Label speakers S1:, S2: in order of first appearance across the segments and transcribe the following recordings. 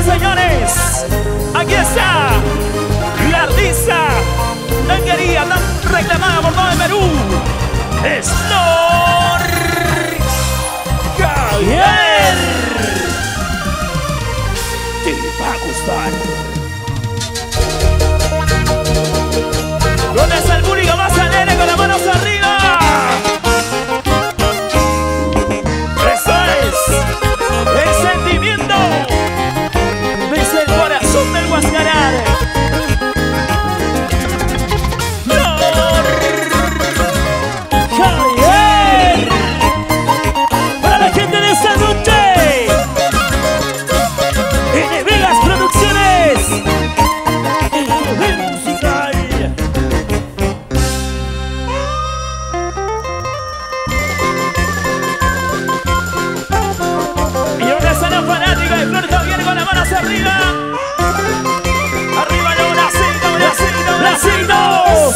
S1: señores, aquí está la artista tan querida, tan reclamada por todo el Perú. Es Nor Javier. Te va a gustar. ¿Dónde está el público más alegre con las manos arriba? Eso es el sentimiento desde el corazón del Huascarar. Nor Javier. Para la gente de esta noche, en Vegas Producciones, el poder musical. Y ahora están los fanáticos de Flor Javier con las manos arriba. Arriba los bracitos, bracitos.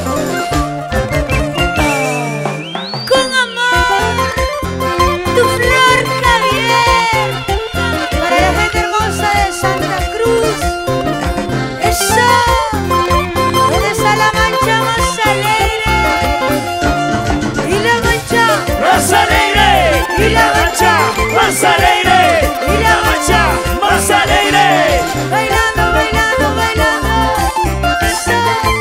S2: Con amor, tu Flor Javier. Para la gente hermosa de Santa Cruz. Eso. ¿Dónde está la mancha más alegre? Y la mancha
S1: Más alegre. Y la mancha más alegre. Y la mancha más alegre.
S2: bailando, bailando, bailando. Eso.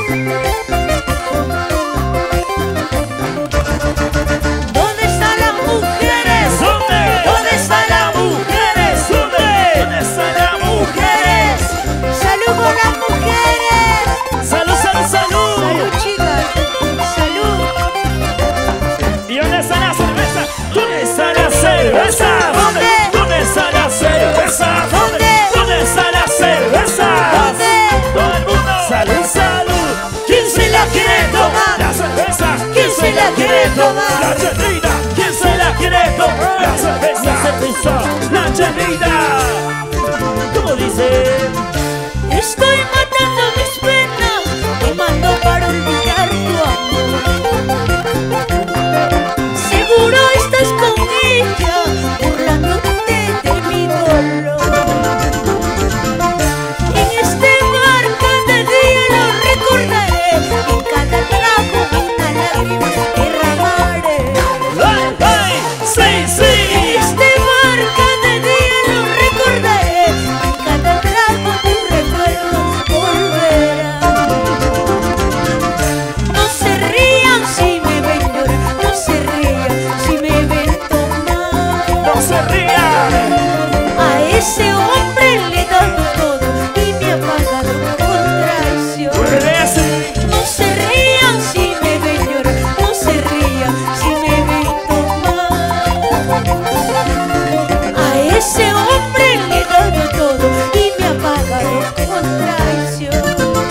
S2: ¿Dónde están las mujeres?
S1: ¿Dónde?
S2: ¿Dónde están las mujeres?
S1: ¿Dónde? ¿Dónde están las mujeres?
S2: Salud con las mujeres.
S1: Salud, salud, salud.
S2: Salud, chicas. Salud.
S1: ¿Y dónde está la cerveza? ¿Dónde está la cerveza?
S2: ¿Dónde?
S1: ¿Dónde está la cerveza?
S2: ¿Dónde?
S1: ¿Dónde está la cerveza?
S2: ¿Dónde?
S1: Todo el mundo. Salud, salud. ¿Quién se la quiere tomar? La cerveza. ¿Quién se la quiere tomar? La chelita. ¿Quién se la quiere tomar? La cerveza. La chelita. ¿Cómo dice?
S2: Estoy matando mis penas, tomando para olvidar tu amor. Seguro estás con ella, burlándote de mi dolor. En este bar cada día lo recordaré, en cada trago una lágrima derramaré.
S1: ¡Ay, ay! ¡Sí, sí!
S2: En este bar cada día lo recordaré, en cada trago tu recuerdo volverá. No se rían si me ven llorar, no se rían si me ven tomar.
S1: ¡No se rían!
S2: A ese hombre le he dado todo y me ha pagado con traición.
S1: ¡Puede!
S2: No se rían si me ven llorar, no se rían si me ven tomar. A ese hombre le he dado todo y me ha pagado con traición.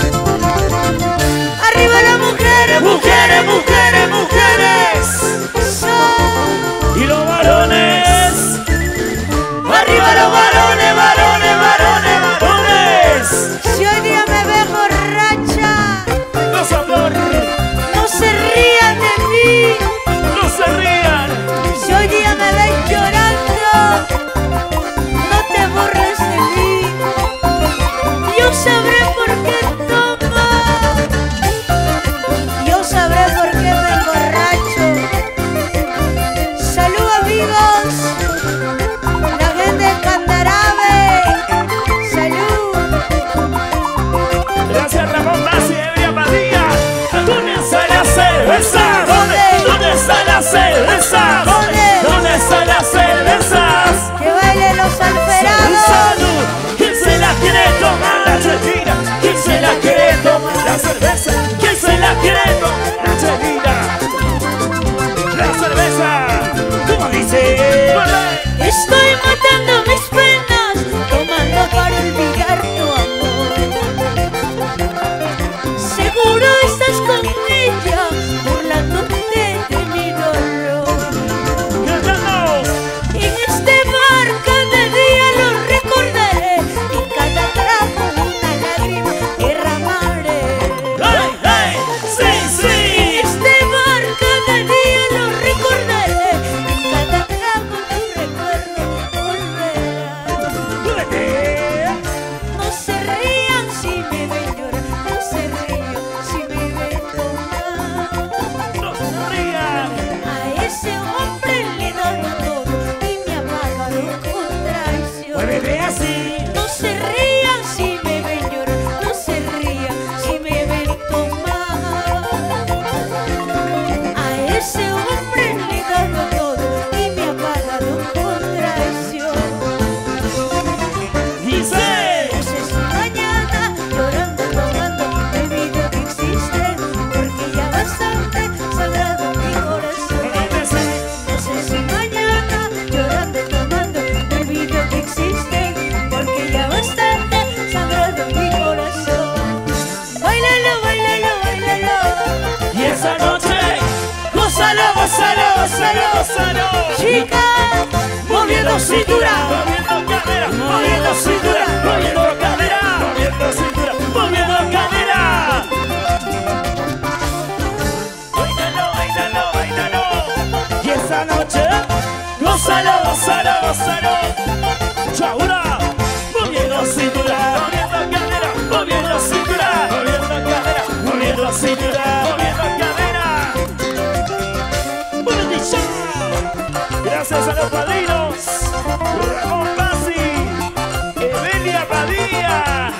S2: Arriba las mujeres,
S1: ¡Mujeres, mujeres, mujeres!
S2: Son.
S1: ¡Y los varones! ¡Arriba los varones, varones, varones, varones!
S2: Si hoy día me ve borracha,
S1: ¡No se amor!
S2: no se rían de mí.
S1: ¡No se rían!
S2: Si hoy día me ven llorando, no te burles de mí. Yo sabré por qué tomo, yo sabré por qué me emborracho. Salud amigos, la gente de Candarave. Salud.
S1: Gracias Ramón Bassi, Ebria Padilla. ¿Dónde está la cerveza?
S2: ¿Dónde?
S1: ¿Dónde está la cerveza?
S2: ¿Dónde?
S1: ¿Dónde están las cervezas?
S2: Que bailen los
S1: ¡Salud,
S2: alferados.
S1: salud! ¿Quién se la quiere tomar? La chelita. ¿Quién se la quiere tomar? La cerveza. ¿Quién se la quiere tomar? La chelita. La cerveza. ¿Cómo dice?
S2: Estoy matando mis penas, tomando para olvidar tu amor. Seguro estás con ella, burlándote de mi dolor.
S1: Cantando.
S2: En este bar cada día lo recordaré, en cada trago una lágrima derramaré.
S1: ¡Ay!
S2: rica, moviendo cintura,
S1: moviendo cadera,
S2: moviendo cintura,
S1: moviendo cadera, moviendo cintura, moviendo cadera. Bailalo, bailalo, bailalo. Y esa noche, gózalo, gózalo, gózalo. Chaura, moviendo cintura, moviendo cadera, moviendo cintura, moviendo cadera, moviendo cintura, moviendo cadera. Bueno, dicho. Gracias a los padrinos, Ramón Pazzi, Evelia Padilla.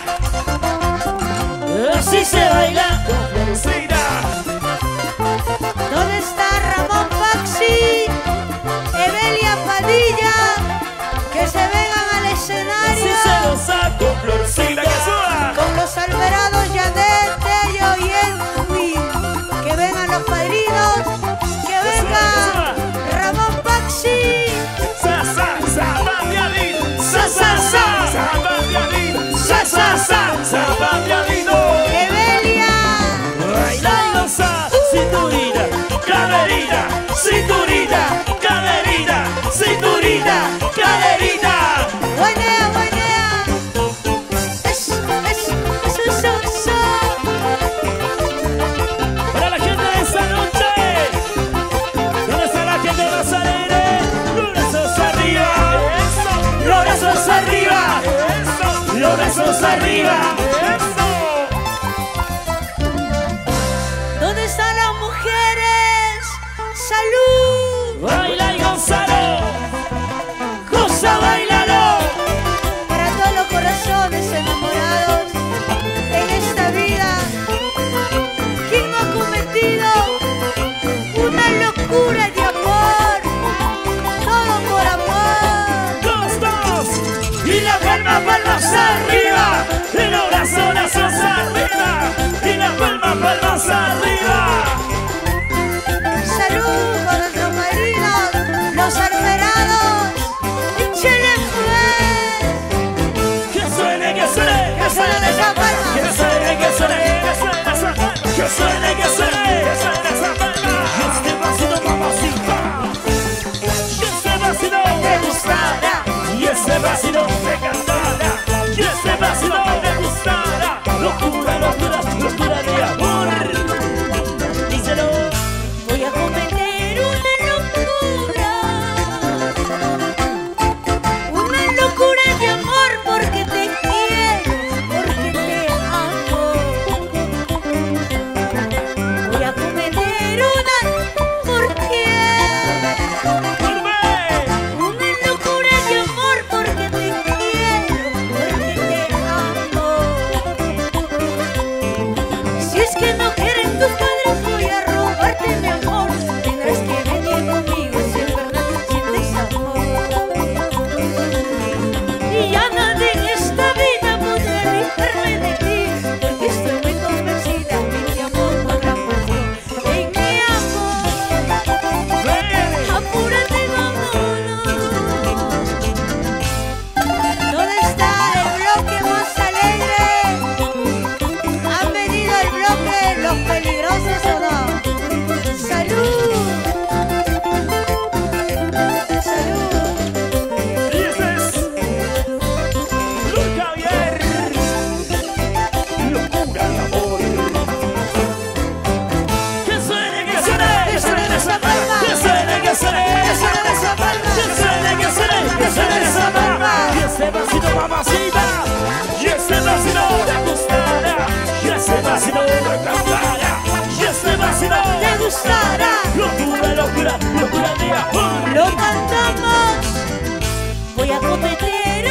S2: así se baila.
S1: Lucina,
S2: ¿Dónde está Ramón Paxi? Evelia Padilla, que se vengan al
S1: si
S2: escenario
S1: se lo saco, Florcita, que suba.
S2: con los Alvarados, Yanet, Tello y Edwin. Que vengan los padrinos, que venga Ramón Paxi.
S1: Sa, sa, Zabandialín, sa, sa, sa, Zabandialín, sa, sa, sa, Zabandialino.
S2: Evelia,
S1: Baila y goza, cinturita, caderita, cinturita, caderita, cinturita, caderita.
S2: buenea, buenea. Eso.
S1: Para la gente de esa noche, ¿dónde está la gente de los alegres? Los brazos arriba, eso, los brazos arriba, eso, los brazos arriba, eso.
S2: ¿Dónde están las mujeres? ¡Salud!
S1: Baila y gózalo, goza, bailalo.
S2: Para todos los corazones enamorados en esta vida, ¿quién no ha cometido una locura de amor? Todo por amor.
S1: Dos, y la palmas arriba, y los brazos arriba, y las palmas arriba.
S2: Salud con nuestros maridos, los alferados. ¡Échale fuego!
S1: Que suene, que suene,
S2: Que suene esa palma.
S1: que suene, que suene, que suene esa palma, que suene, que suene, que suene esa palma. Y este vacilo, mamacita, y este vacilo
S2: Te gustará.
S1: y este vacilo te cantará, y este vacilo te gustará. Locura, locura, locura de amor. Díselo.
S2: Voy a cometer una locura de amor porque te quiero, porque te amo. Voy a cometer una locura de amor porque te quiero, porque te amo. Si es que no quieren tus padres, voy a robarte mi amor. Tendrás que venir conmigo si en verdad sientes amor. Y ya nadie en esta vida podrá alejarme de ti, porque estoy muy convencida de que amor podrá morir. En mi amor, apúrate, vámonos. ¿Dónde está el bloque más alegre? ¿Han venido el bloque los peligrosos o no? ¡Salud! ¡Salud!
S1: Y este es Luis Javier. Locura de amor. Que suene, que suene, que suene esa palma. Que suene, que suene, que suene esa palma. Que suene, que suene, que suene esa palma. Y ese vacilo, mamacita. Y ese vacilo te gustará. Y ese vacilo te cantará. Y ese vacilo
S2: ¿Te gustará?
S1: locura, locura, locura de amor.
S2: Lo cantamos. Voy a cometer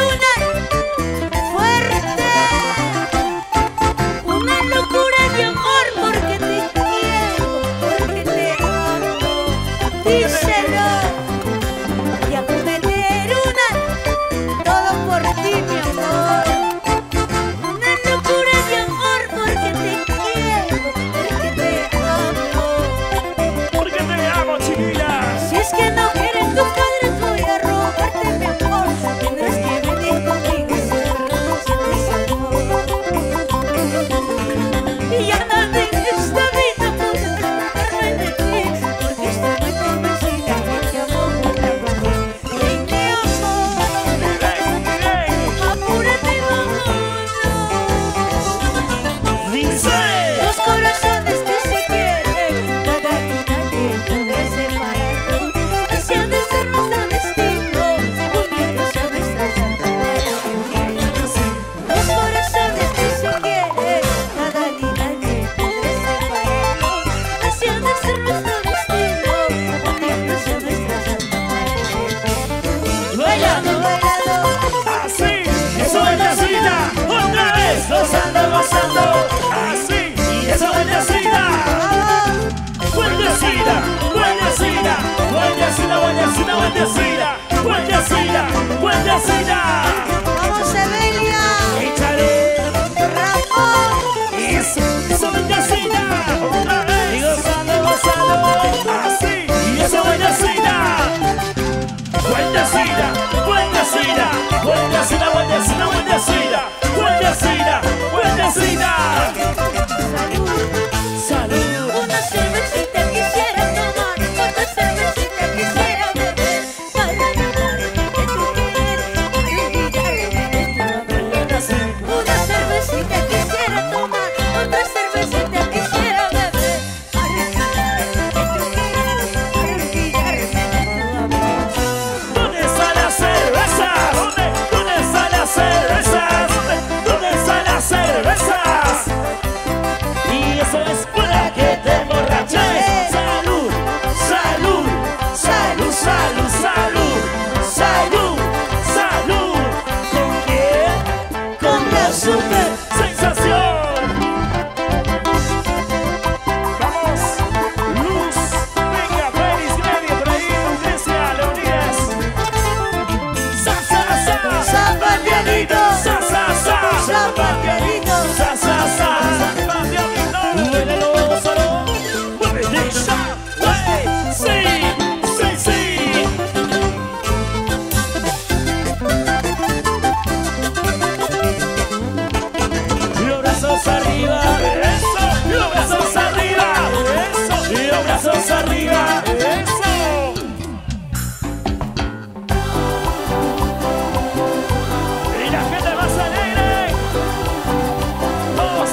S2: una locura de amor porque te quiero, porque te amo. Díselo. Voy a cometer todo por ti, mi amor. Una locura de amor porque te quiero, porque te amo.
S1: Porque te amo, chiquilla.
S2: Si es que no
S1: bailando, así, esa vueltecita, otra vez, gozando, gozando, así, y esa vueltecita, vueltecita, vueltecita, vueltecita, vueltecita, vueltecita, vueltecita, vueltecita.
S2: Vamos, Evelia.
S1: Échale,
S2: Ramón.
S1: esa vueltecita, otra vez, y gozando, gozando, así, y esa vueltecita. Vueltecita, vueltecita, vueltecita, vueltecita, vueltecita, vueltecita, vueltecita. Salud.
S2: Una cervecita quisiera tomar, otra cervecita quisiera beber, para olvidarme de tu querer, para olvidarme de tu amor. Una cervecita quisiera tomar, otra cervecita quisiera beber, para olvidarme de tu querer, para olvidarme de tu amor.
S1: ¿Dónde están las cervezas? ¿Dónde están las cervezas? ¿Dónde están las cervezas? Y eso es para que te emborraches. Salud, salud, salud, salud, salud, salud, salud. ¿Con quién? Con la super sensación. Vamos, Luz, venga, Félix, Grevi, por ahí, Lucrecia, Leonidas. Sa, sa, sa,
S2: Zapatianito,
S1: sa, sa, sa,
S2: zapatianito.
S1: sa, sa, sa, zapatianito. Muévelo solo, muévete ya, wey, sí, sí, sí. Los brazos arriba, eso, los brazos arriba, eso, los brazos arriba, eso. Y la gente más alegre, todos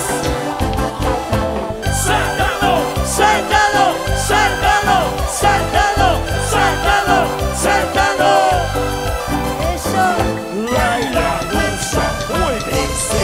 S1: saltado, saltado, saltado, saltado, saltado, saltado.
S2: Eso.
S1: Baila, danza, mueve, sí.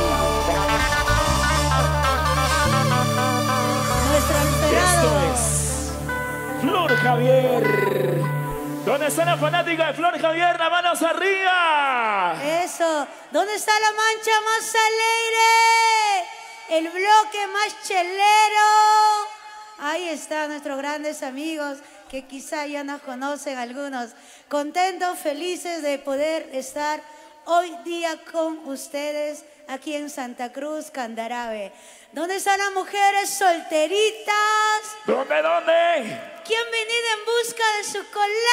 S2: Nuestro
S1: Esto
S2: alterado.
S1: es Flor Javier. ¿Dónde están los fanáticos de Flor Javier? ¡Las manos arriba!
S2: Eso. ¿Dónde está la mancha más alegre? El bloque más chelero. Ahí están nuestros grandes amigos que quizá ya nos conocen algunos. Contentos, felices de poder estar hoy día con ustedes aquí en Santa Cruz, Candarave. ¿Dónde están las mujeres solteritas?
S1: ¿Dónde, dónde?
S2: ¿Quién ha venido en busca de su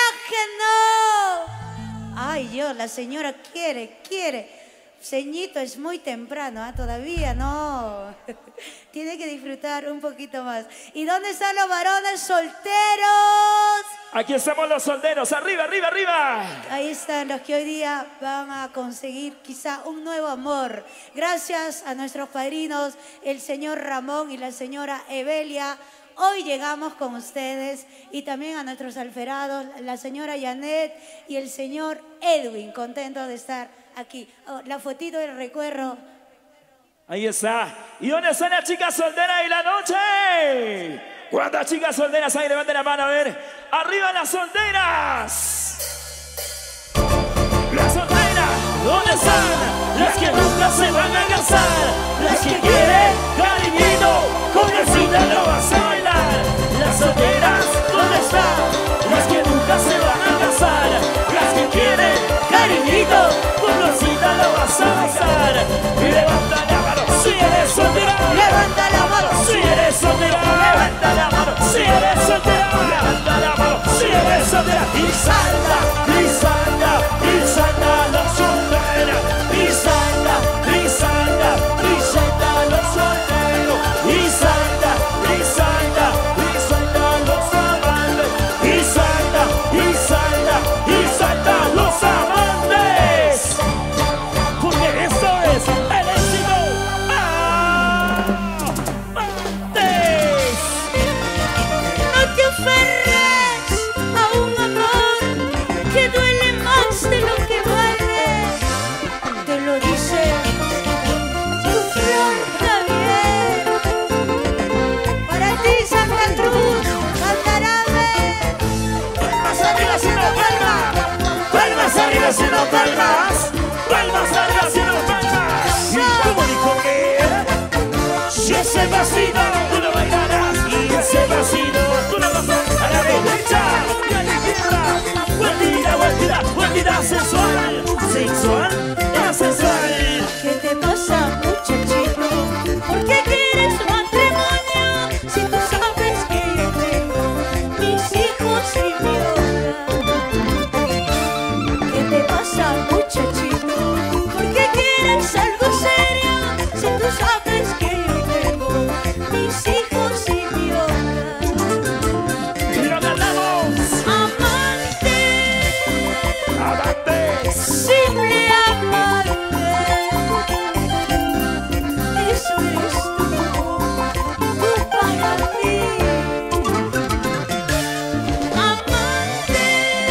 S2: colágeno? Ay, Dios, la señora quiere. Ceñito, es muy temprano, ¿ah? Todavía no. Tiene que disfrutar un poquito más. ¿Y dónde están los varones solteros?
S1: Aquí estamos los solteros. Arriba, arriba, arriba.
S2: Ahí están los que hoy día van a conseguir quizá un nuevo amor. Gracias a nuestros padrinos, el señor Ramón y la señora Evelia. Hoy llegamos con ustedes y también a nuestros alferados, la señora Janet y el señor Edwin. Contentos de estar aquí. Oh, la fotito del recuerdo.
S1: Ahí está. ¿Y dónde están las chicas solteras de la noche? ¿Cuántas chicas solteras hay? Levanten la mano a ver. ¡Arriba las solteras! Las solteras, ¿dónde están? Las que nunca se van a casar. Las que quieren cariñito, con el cita lo vas a bailar. Las solteras, ¿dónde están? Las que nunca se van a casar. Las que quieren cariñito, con el cita lo vas a bailar. Y levanta la mano si eres soltera.
S2: Levanta la mano
S1: Si eres soltera, levanta la mano. Si eres soltera, levanta la mano. Si eres soltera, y salta, y salta, y salta los solteros. Y salta, y salta, y salta los solteros. Y salta, y salta, y salta los amantes. Y salta, y salta, y salta los amantes. Porque eso es el éxito. ¡Amantes!
S2: No te aferres a un amor que duele más de lo que
S1: haciendo palmas, palmas arriba haciendo palmas. ¿Cómo dijo que? Si ese vasito tú lo bailarás y ese vasito tú lo vas a la derecha y a la izquierda. Vueltita sensual, sensual, sensual.
S2: ¿Qué te pasa, muchachito? ¿Por qué quieres matrimonio? Si tú sabes que yo tengo mis hijos y mi hogar. ¿Qué te pasa, muchachito? ¿Por qué quieres algo serio? Si tú sabes que yo tengo mis hijos y mi hogar.
S1: Y lo ganamos.
S2: Amante,
S1: Amante.
S2: simple amante. Eso eres tú para mí. Amante,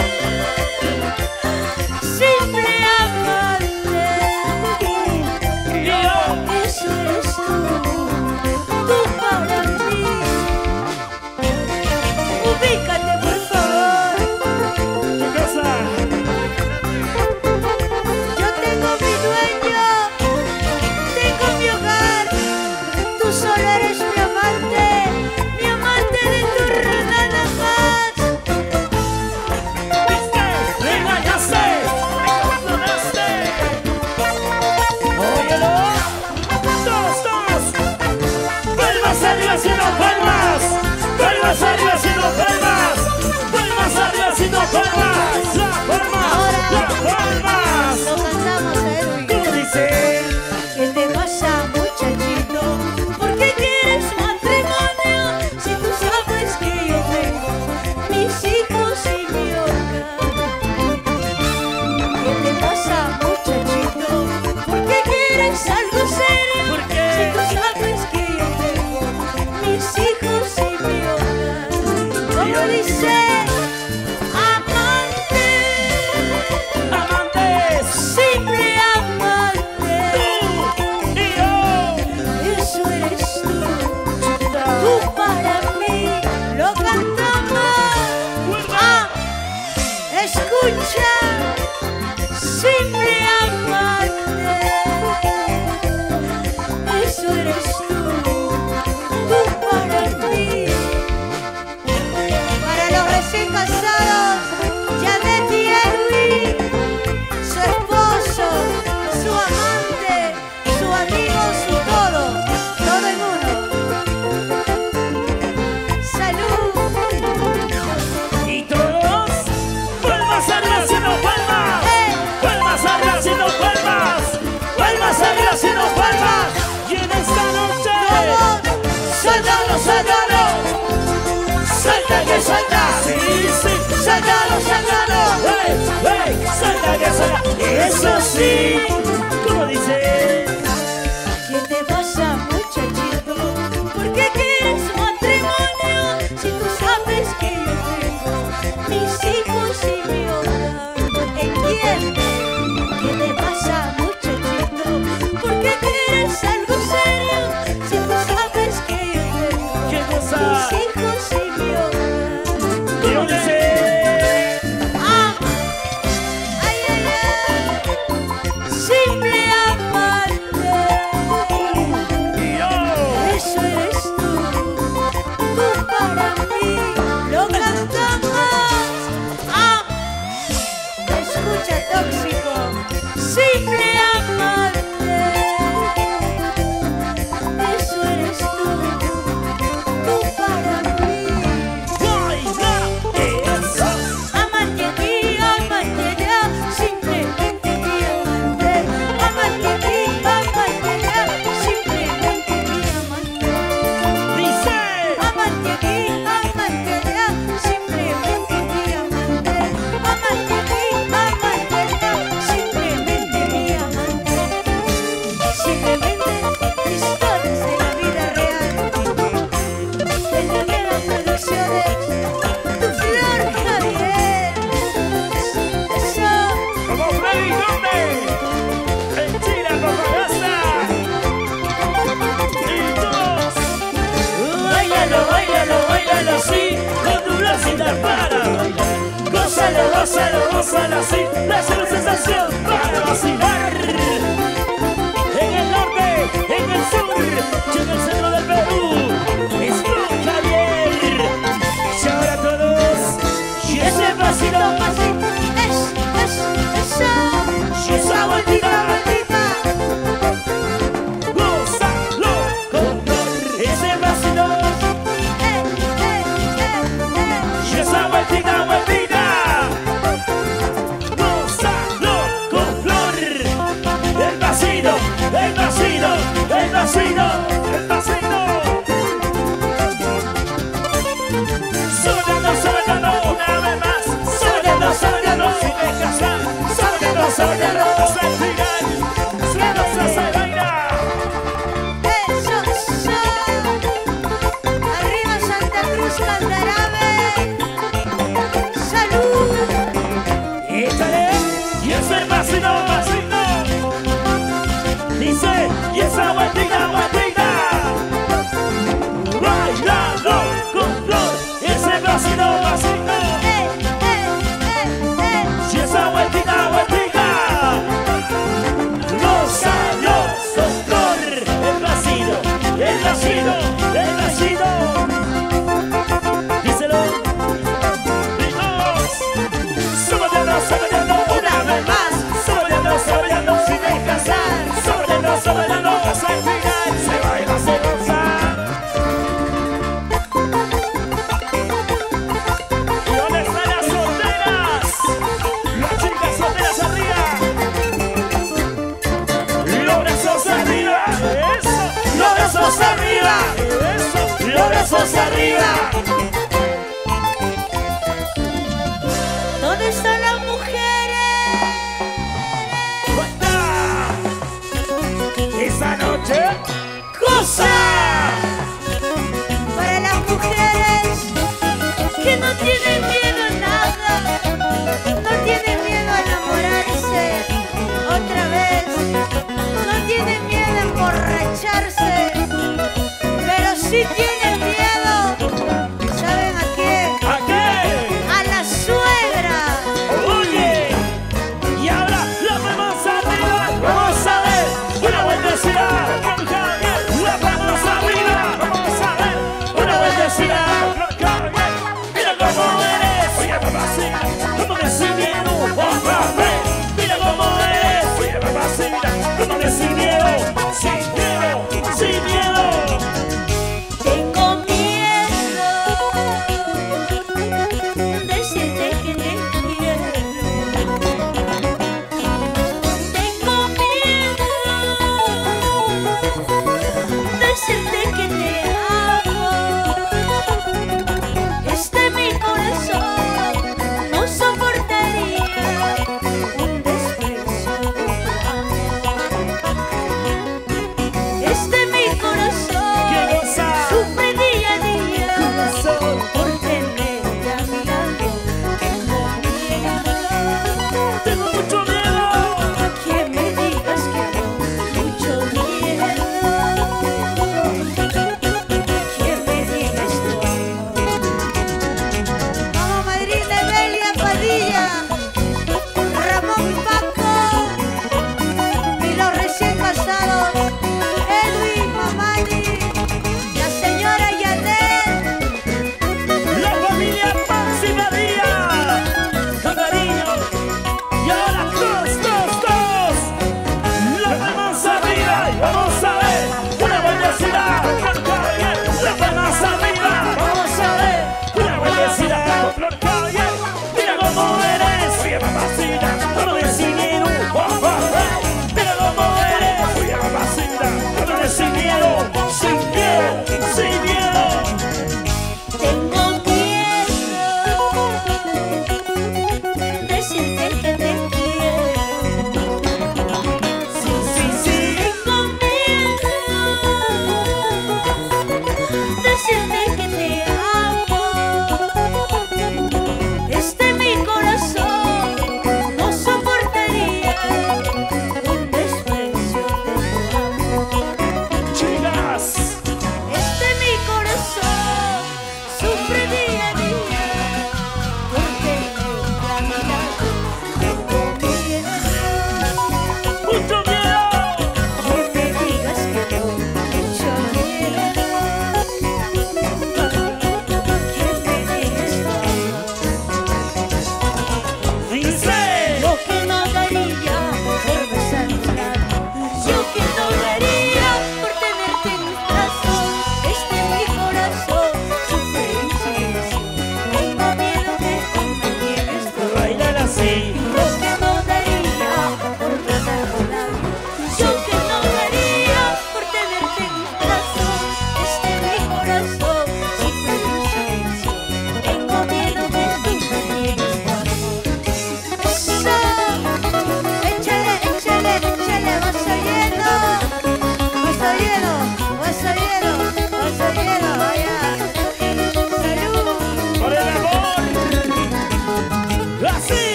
S2: simple amante.
S1: Y yo.
S2: Eso eres tú para mí. Ubícate, por favor.
S1: ¿Qué cosa?
S2: Yo tengo mi dueño, tengo mi hogar. Tú solo eres mi amante de turno nada más.
S1: ¿Viste? ¡Me engañaste! ¡Me abandonaste! ¡Óyelo! ¡Todos! ¡Palmas arriba haciendo palmas! ¡Palmas arriba haciendo palmas! ¡Palmas arriba haciendo palmas! ¡La palmas! ¡La palmas!
S2: Lo cantamos, Edwin.
S1: ¿Cómo dice?
S2: ¿Qué te pasa, muchachito? ¿Por qué quieres matrimonio? Si tú sabes que yo tengo mis hijos y mi hogar. ¿Qué te pasa, muchachito? ¿Por qué quieres algo serio?
S1: ¿Por qué?
S2: Si tú sabes que yo tengo mis hijos y mi hogar. ¿Cómo dice? Amante,
S1: ¡Amantes!
S2: simple amante.
S1: ¡Tú! ¡Y yo!
S2: Eso eres tú para mí, lo cantamos. Ah, escucha, simple amante. Eso eres tú para mí. Para los recién casados, Janet y Edwin, su esposo, su amante, su amigo, su todo en uno. Salud.
S1: Y todos, palmas arriba haciendo palmas, palmas arriba haciendo palmas, palmas arriba haciendo palmas. Y en esta noche,
S2: Sácalo, sácalo,
S1: salta que salta, sí, sí,
S2: sácalo, sácalo.
S1: salta que salta, eso sí, como dice.
S2: ¿Qué te pasa, muchachito? ¿Por qué quieres matrimonio? Si tú sabes que yo tengo mis hijos y mi hogar. ¿Entiendes? ¿Qué te pasa, muchachito? ¿Por qué quieres algo serio? Si tú sabes que yo tengo
S1: ¿Qué cosa?
S2: mis hijos y mi hogar.
S1: Como dice.
S2: Ah, ay, ay, ay. Simple amante.
S1: Y yo.
S2: Eso eres tú para mí, lo cantamos. Ah, escucha, tóxico, simple amante. Eso eres tú para mí.
S1: gózalo, gózalo, gózalo así. Es una sensación para vacilar. En el norte, en el sur, y en el centro del Perú. Es Don Javier. Y ahora todos. Y ese pasito, pasito.
S2: Eso.
S1: Y esa vueltita, vueltita. Gózalo con flor. Ese pasito. Y esa vueltita, vueltita. Gózalo con flor. El vacío, el vacío, el vacío, el vacío. Soñando, soñando una vez más. Soñando, soñando sin descansar. Soñando, soñando hasta el final. Suena, se baila.
S2: Eso. Arriba Santa Cruz, Candarabe. Salud.
S1: Échale. Y ese vacío, vacío. Dice, y esa vueltita, vueltita. Bailando con flor. Ese vacío, vacío. Y esa vueltita, vueltita. Gózalo con flor. El vacío, el vacío, el vacío. Díselo. Vamos. Soñando una vez más. Soñando sin descansar. Soñando hasta el final. Se baila, se goza. ¿Y dónde están las solteras? Las chicas solteras arriba. Los brazos arriba. Eso. Los brazos arriba. Eso. Los brazos arriba.
S2: ¿Dónde están las mujeres?
S1: ¡Cuenta! Esa noche, goza.
S2: Para las mujeres que no tienen miedo a nada, no tienen miedo a enamorarse otra vez, no tienen miedo a emborracharse, pero sí tienen miedo, ¿saben a qué?
S1: ¿A qué?
S2: A la suegra.
S1: Oye, y ahora la vamos arriba. Vamos a ver una vueltecita con Javier. La vamos arriba.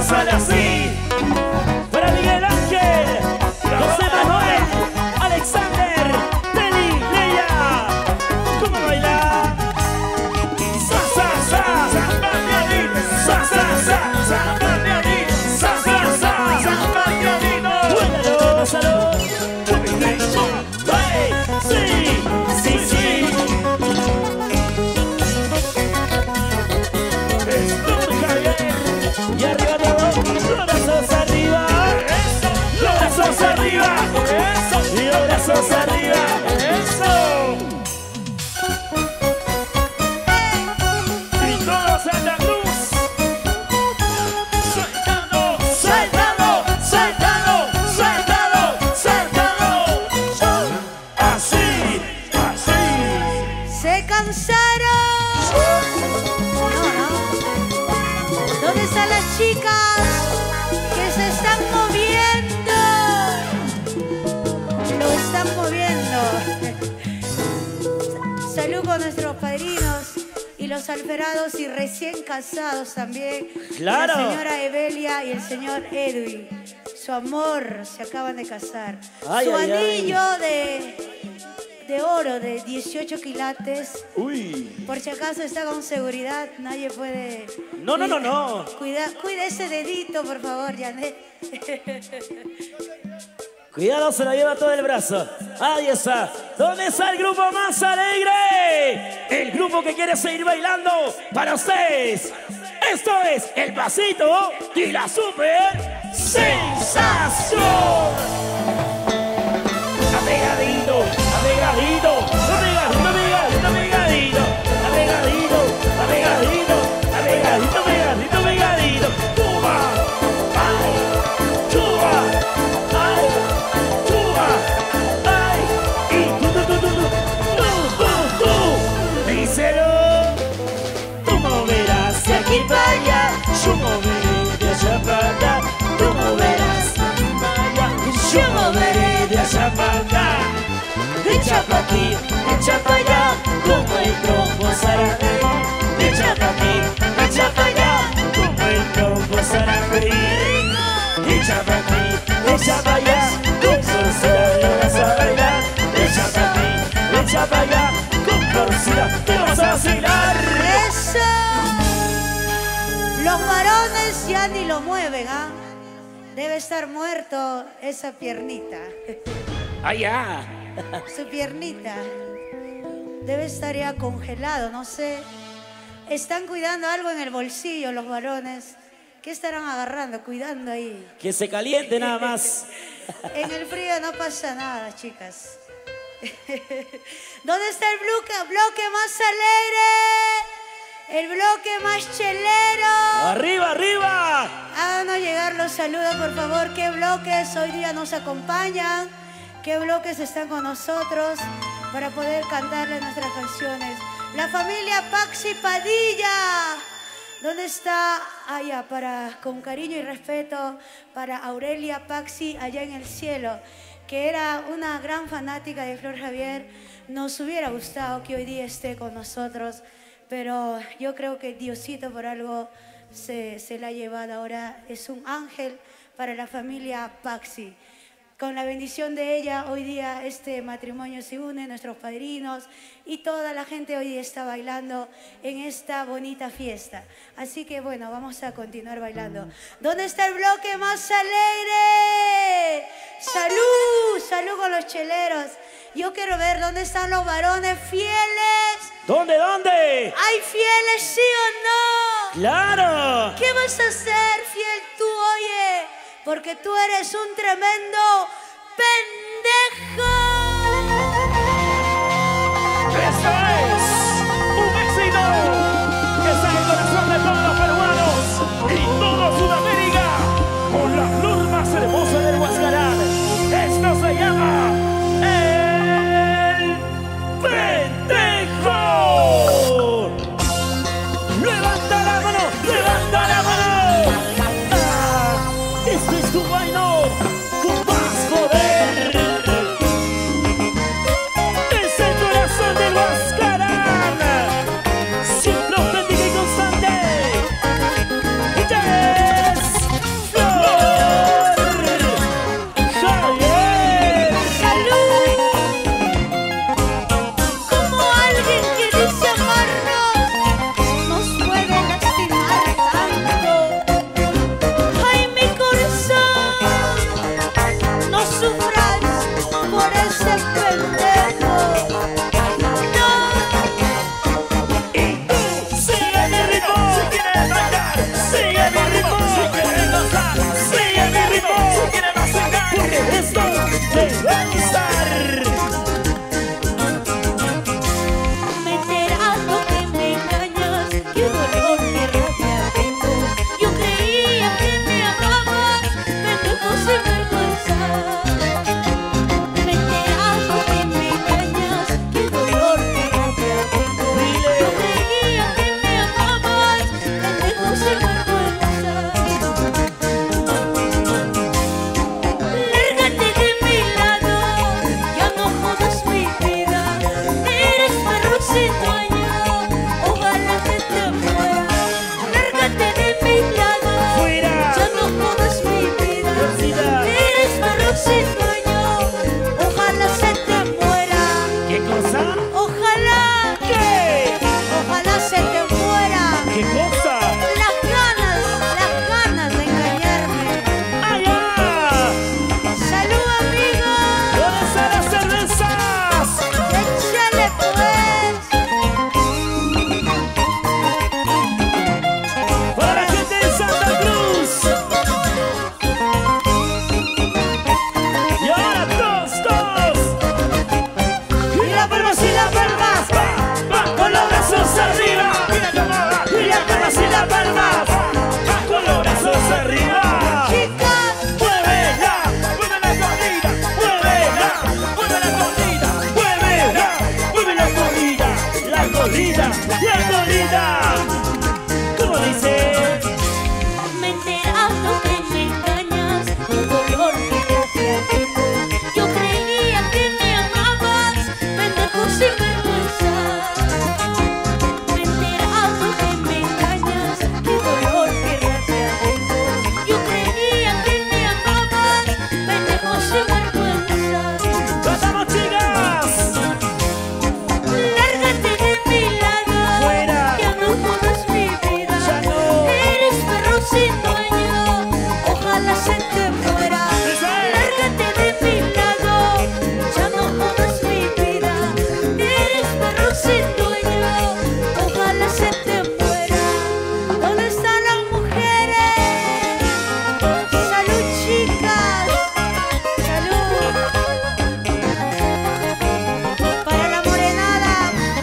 S1: sale así. Para Miguel Ángel, José Manuel, Alexander, Teli, Leia. ¿Cómo bailar? Sa, sa, sa, samba pianito. Sa, sa, sa, samba pianito. Sa, sa, sa, samba pianito. Buénalo, salud. Sí, sí, sí. Y arriba todos, los brazos arriba. Los brazos arriba. Y los brazos arriba. Eso. Y todos Santa Cruz. Suéltalo, suéltalo, suéltalo, suéltalo, suéltalo. Así, así.
S2: Se cansaron. ¿Dónde están las chicas que se están moviendo? Lo están moviendo. Salud con nuestros padrinos y los alferados y recién casados también.
S1: Claro.
S2: La señora Evelia y el señor Edwin. Su amor, se acaban de casar.
S1: Ay,
S2: Su
S1: ay,
S2: anillo de oro de 18 quilates.
S1: Uy.
S2: Por si acaso está con seguridad, nadie puede...
S1: No, no, no, no.
S2: Cuida ese dedito, por favor, Janet.
S1: Cuidado, se lo lleva todo el brazo. Ahí está. ¿Dónde está el grupo más alegre? El grupo que quiere seguir bailando para ustedes. Esto es el pasito y la super sensación. Apegadito, apegadito, apegadito, apegadito, apegadito, apegadito, apegadito, apegadito, apegadito, apegadito. Cuba, ay, Cuba, ay, Cuba, ay, y tú, díselo. Tú moverás de aquí para allá, yo moveré de allá para acá, tú moverás para allá, yo moveré de allá para acá. Echa pa' aquí, echa pa' allá, como el trompo Sarajevo. Echa pa' aquí, echa pa' allá, como el trompo Sarajevo. Echa pa' aquí, echa pa' allá, con Porcida lo vas a bailar. Echa pa' aquí, echa pa' allá, con Porcida te vas a vacilar.
S2: ¡Eso! Los varones ya ni lo mueven, ¿ah? Debe estar muerto esa piernita.
S1: Allá.
S2: Su piernita. Debe estar ya congelado, no sé. Están cuidando algo en el bolsillo los varones. ¿Qué estarán agarrando, cuidando ahí?
S1: Que se caliente nada más.
S2: En el frío no pasa nada, chicas. ¿Dónde está el bloque más alegre? El bloque más chelero.
S1: ¡Arriba, arriba!
S2: Háganos llegar los saludos, por favor. ¿Qué bloques hoy día nos acompañan? ¿Qué bloques están con nosotros para poder cantarles nuestras canciones? La familia Paxi Padilla. ¿Dónde está? Allá, con cariño y respeto, para Aurelia Paxi, allá en el cielo, que era una gran fanática de Flor Javier. Nos hubiera gustado que hoy día esté con nosotros, pero yo creo que Diosito por algo se la ha llevado. Ahora es un ángel para la familia Paxi. Con la bendición de ella, hoy día este matrimonio se une, nuestros padrinos y toda la gente hoy día está bailando en esta bonita fiesta. Así que bueno, vamos a continuar bailando. ¿Dónde está el bloque más alegre? ¡Salud! ¡Salud con los cheleros! Yo quiero ver dónde están los varones fieles.
S1: ¿Dónde, dónde?
S2: ¿Hay fieles, sí o no?
S1: ¡Claro!
S2: ¿Qué vas a hacer fiel tú, oye? Porque tú eres un tremendo pendejo.
S1: ¡Esto es un éxito! Que está en el corazón de todos los peruanos y toda Sudamérica con la flor más hermosa del Huascarán. Esto se llama El Pendejo. ¡Levanta la mano! ¡Levanta la mano! ¡Ah! ¡Este es tu bailo con más poder! bien bonita. ¿Cómo dice?
S2: Me he enterado que me engañas, el dolor que te tengo. Yo creía que me amabas, pendejo sin vergüenza. Me he enterado que me engañas, el dolor que te tengo. Yo creía que me amabas, pendejo sin vergüenza.
S1: ¡Cantamos, chicas!
S2: Lárgate de mi lado,
S1: ¡Fuera!
S2: ya no jodas mi vida.
S1: ¡Ya no!
S2: Eres perro sin dueño, ojalá se te muera. Lárgate de mi lado, ya no jodas mi vida. Eres perro sin dueño, ojalá se te muera. ¿Dónde están las mujeres? Salud, chicas, salud. Para la morenada,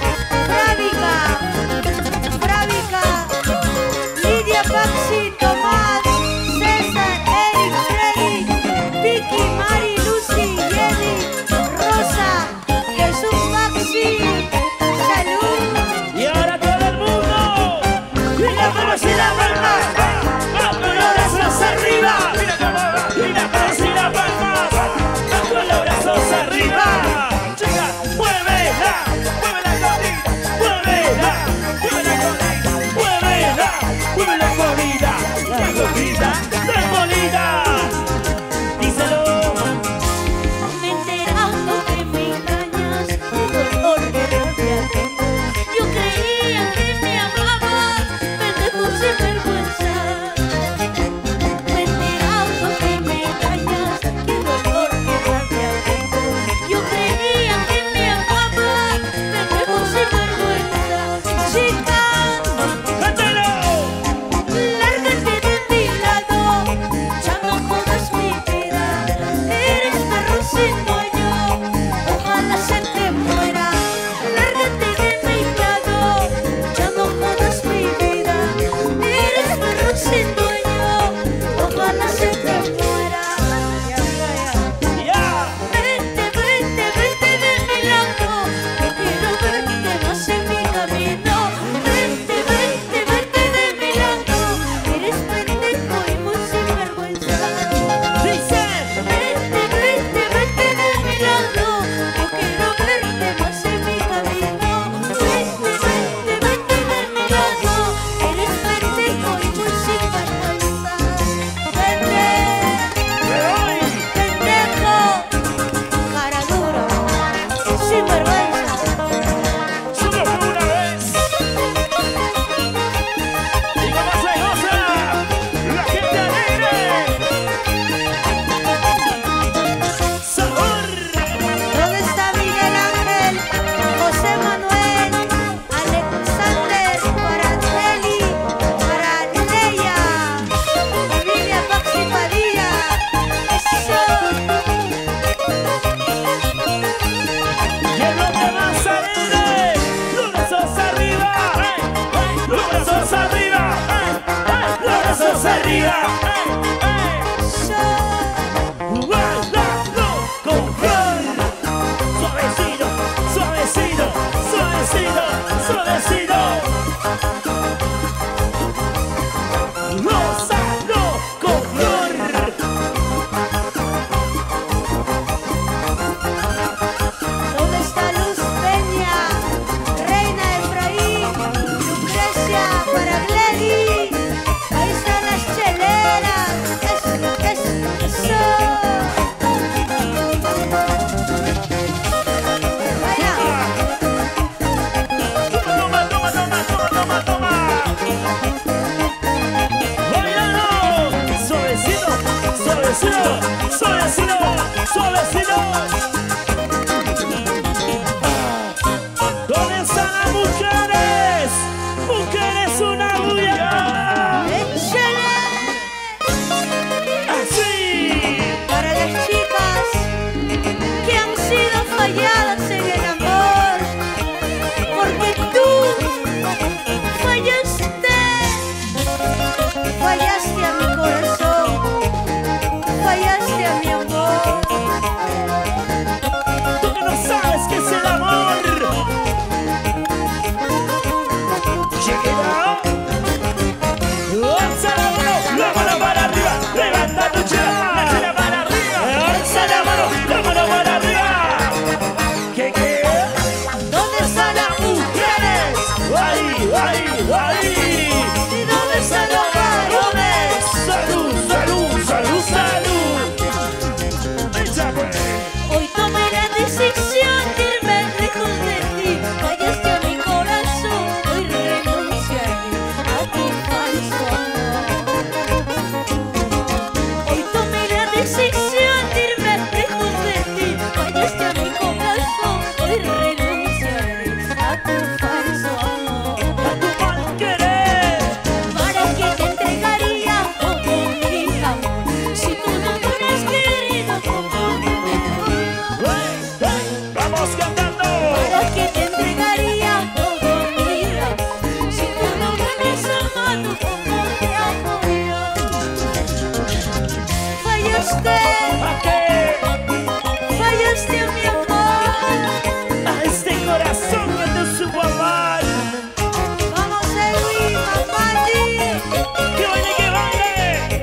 S2: Frábica, Lidia, Paxi, Tomás, César, Eric, Freddy, Vicky, Mari, Lucy, Jenny, Rosa, Jesús, Maxi, salud.
S1: Y ahora todo el mundo. Y la manos y la palmas. Con los brazos arriba. Mira cómo va. Y las manos y las palmas. Con los brazos arriba. Chicas, muévela. Mueve la colita. Muévela. Mueve la colita. Muévela. Mueve la colita. La colita. La colita. Díselo.
S2: Me he enterado que me engañas, el dolor que te tengo. Yo creía que me amabas, pendejo sin vergüenza. Me he enterado que me engañas, el dolor que te tengo. Yo creía que me amabas, pendejo sin vergüenza. Chicas,
S1: ¡Cántalo!
S2: lárgate de mi lado, ya no jodas mi vida. Eres perro sin dueño, ojalá se te muera. Lárgate de mi lado, ya no jodas mi vida. Eres perro sin dueño, ojalá se te muera.
S1: ¡Ya!
S2: Vente, vente, vente de mi lado, que quiero verte más en mi camino. Vente, vente, vente de mi lado, eres pendejo y muy sinvergüenza.
S1: ¡Dice!
S2: Vente, vente, vente de mi lado, yo quiero verte más en mi camino. Vente, vente, vente de mi lado, eres pendejo y muy sinvergüenza. Vente,
S1: ¡Ay!
S2: pendejo, cara dura, sinvergüenza.
S1: ¡Solo fue una vez! ¡Y cómo se goza! ¡La gente alegre! ¡Sabor!
S2: ¿Dónde está Miguel Ángel, José Manuel, Alexander, para Nelly, para Leia, Emilia, Paxi, Padilla? Eso.
S1: ¡Y el hombre más alegre! ¡Los brazos arriba! ¡Los brazos arriba! ¡Los brazos arriba!
S2: Eso.
S1: ¡Bailando con flor! ¡Suavecito! ¡Suavecito! ¡Suavecito! ¡Suavecito! ¡Gózalo con flor!
S2: ¿Dónde está Luz Peña, Reina Efraín, Lucrecia, para Glenny? Ahí están las cheleras.
S1: ahí.
S2: ¿Y dónde están los varones?
S1: Salud, salud, salud, salud. Echa pues.
S2: Hoy tomé la decisión de irme lejos de ti. Fallaste a mi corazón, hoy renunciaré a tu falso amor. Hoy tomé la decisión de irme lejos de ti. Fallaste a mi corazón, hoy renunciaré a tu falso amor.
S1: A tu mal querer.
S2: ¿Para qué te entregaría todo mi amor si tú no me hubieras querido como me
S1: Vamos cantando.
S2: ¿Para qué te entregaría todo mi amor si tú no me hubieras amado como te amo yo? Fallaste,
S1: ¿A qué?
S2: fallaste a mi amor.
S1: A este corazón que te supo amar.
S2: Vamos Edwin, Mapati.
S1: ¡Que baile, que baile!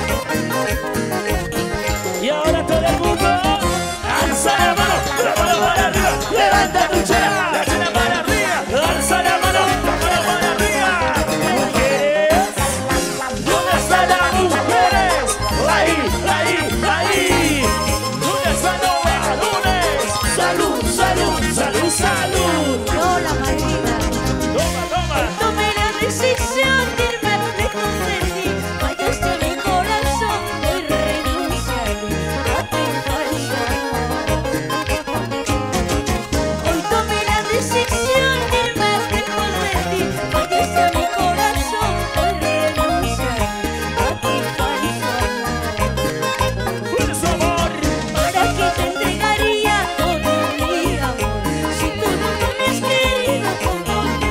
S1: Y ahora todo el mundo alza la mano para arriba. Levanta tu chela, la chela para arriba. Alza la mano para arriba. Mujeres, ¿dónde están las mujeres? Ahí, ahí, ahí. ¿Dónde están los varones? Salud, salud, salud, salud.
S2: Yo la madrina.
S1: Toma, toma.
S2: Tomé la decisión de irme lejos de ti. Fallaste a mi corazón, hoy renunciaré a tu falso amor. Hoy tomé la decisión de irme lejos de ti. Fallaste a mi corazón, hoy renunciaré a tu falso amor.
S1: Pues amor.
S2: ¿Para qué te entregaría todo mi amor si tú no me hubieras querido como te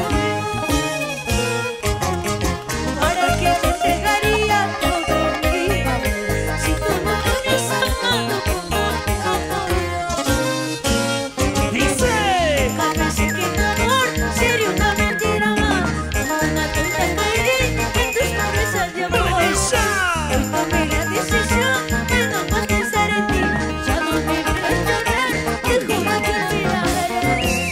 S2: amo? ¿Para qué te entregaría todo mi amor si tú no me hubieras amado como te amo yo?
S1: Dice.
S2: Parece que tu amor sería una mentira más, como una tonta caeré en tus promesas de amor. Hoy tomé la decisión de no más pensar en ti. Ya no me verás llorar, te juro que olvidaré.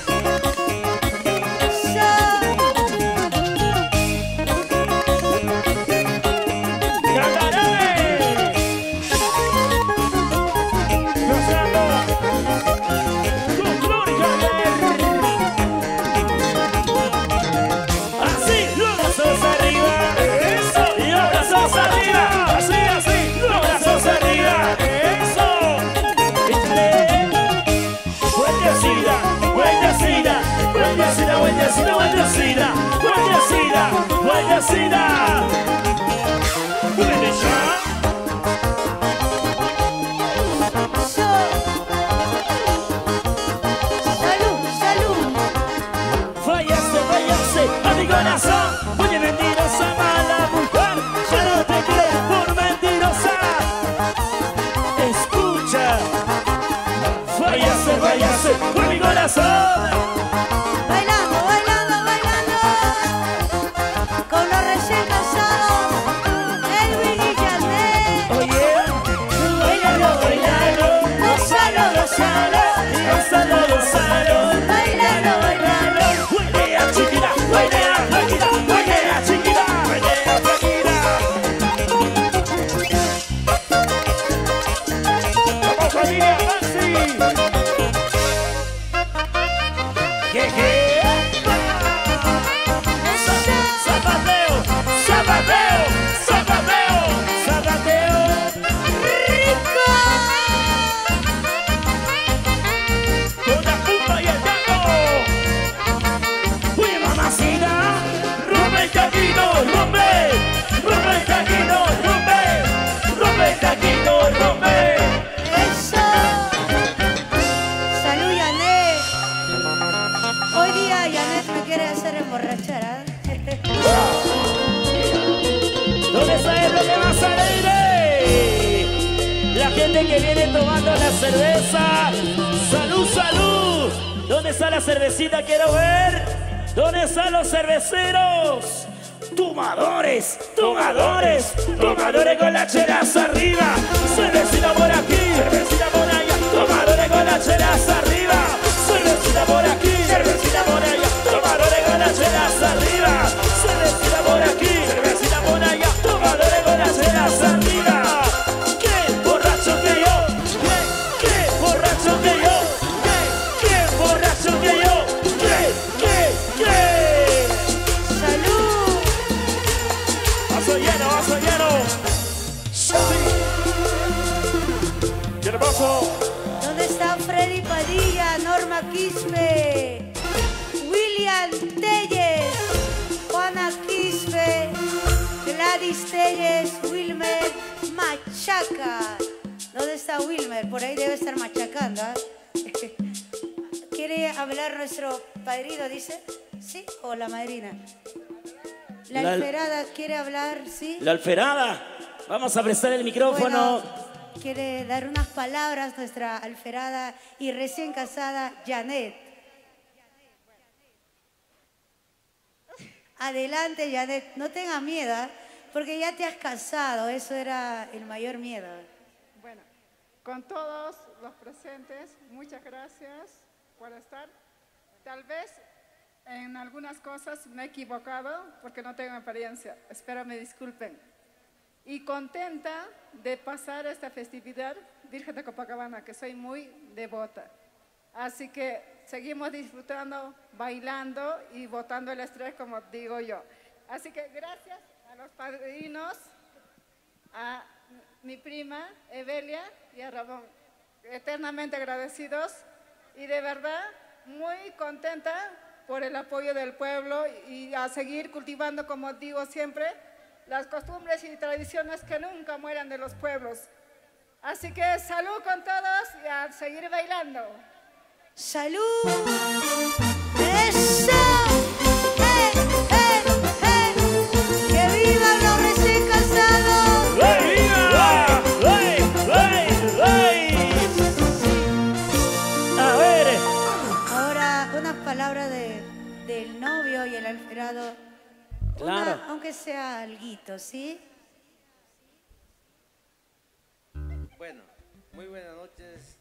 S1: Así, los brazos arriba, eso, y los brazos arriba, así, así, los brazos arriba, eso. Buenecida, buenecida, buenecida, buenecida, buenecida, buenecida, buenecida. Buenecida.
S2: Salud, salud.
S1: Fallaste, fallaste a mi corazón. Oye, mentirosa, mala mujer. Ya no te creo por mentirosa. Escucha. Fallaste, fallaste a mi corazón.
S2: Bailando, bailando, bailando. Con los recién casados, Edwin y Janet.
S1: Oye, bailalo, bailalo.
S2: Gózalo, gózalo.
S1: Gózalo, gózalo.
S2: Bailando, bailando.
S1: Huelea, chiquita, huelea, chiquita, huelea, chiquita, huelea, chiquita. Vamos, familia, así. ¿Qué? Zapateo, zapateo, zapateo, zapateo.
S2: ¡Rico!
S1: Con la cumbia y el tango. Oye, mamacita, rompe el taquito, rompe, rompe el taquito, rompe, rompe el taquito, rompe.
S2: ¡Eso! Salud, Janet. Hoy día Janet me quiere hacer emborrachar, ¿eh?
S1: ¿Dónde está el bloque más alegre? La gente que viene tomando la cerveza. ¡Salud, salud! ¿Dónde está la cervecita? Quiero ver. ¿Dónde están los cerveceros? Tomadores, tomadores, tomadores con la chelaza arriba. Cervecita por aquí, cervecita por allá. Tomadores con la chelaza arriba. Cervecita por aquí, cervecita por allá. Tomadores con la chelaza Eso.
S2: ¿Dónde está Freddy Padilla, Norma Quispe, William Telles, Juana Quispe, Gladys Telles, Wilmer Machaca? ¿Dónde está Wilmer? Por ahí debe estar machacando, ¿eh? ¿Quiere hablar nuestro padrino, dice? ¿Sí? ¿O la madrina? La alferada quiere hablar, ¿sí?
S1: La alferada. Vamos a prestar el micrófono.
S2: Bueno, quiere dar unas palabras nuestra alferada y recién casada Janet. Adelante, Janet. No tengas miedo, ¿eh? Porque ya te has casado. Eso era el mayor miedo.
S3: Bueno, con todos los presentes, muchas gracias por estar. Tal vez en algunas cosas me he equivocado porque no tengo experiencia. Espero me disculpen. Y contenta de pasar esta festividad Virgen de Copacabana, que soy muy devota. Así que seguimos disfrutando, bailando y botando el estrés, como digo yo. Así que gracias a los padrinos, a mi prima Evelia y a Ramón, eternamente agradecidos y de verdad muy contenta por el apoyo del pueblo y a seguir cultivando, como digo siempre, las costumbres y tradiciones que nunca mueran de los pueblos. Así que salud con todos y a seguir bailando.
S2: ¡Salud! ¡Eso! ¡Eh, eh, eh! ¡Que vivan los recién casados!
S1: ¡Ey, viva! ¡Ey, ey, ey! A ver.
S2: Ahora, unas palabras del novio y el alferado.
S1: Claro.
S2: Aunque sea alguito, ¿sí?
S4: Bueno, muy buenas noches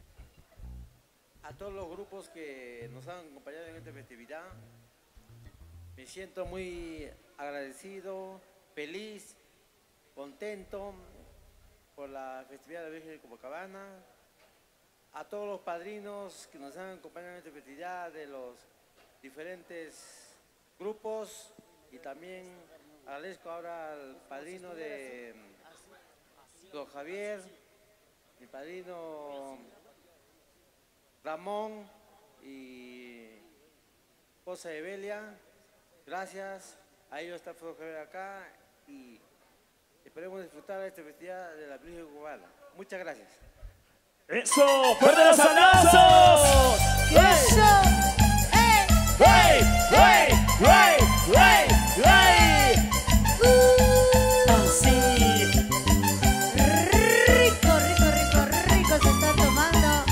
S4: a todos los grupos que nos han acompañado en esta festividad. Me siento muy agradecido, feliz, contento por la festividad de la Virgen de Copacabana. A todos los padrinos que nos han acompañado en esta festividad de los diferentes grupos. Y también agradezco ahora al padrino de don Javier, mi padrino Ramón y esposa Evelia. Gracias, a ellos está Flor Javier acá y esperemos disfrutar de esta festividad de la Virgen Cubana. Muchas gracias.
S1: ¡Eso! ¡Fuerte los aplausos!
S2: ¡Eso! ¡Eh!
S1: ¡Hey! ¡Hey! ¡Hey! ¡Hey! ¡Hey! Así.
S2: Rico, rico, rico, rico se está tomando.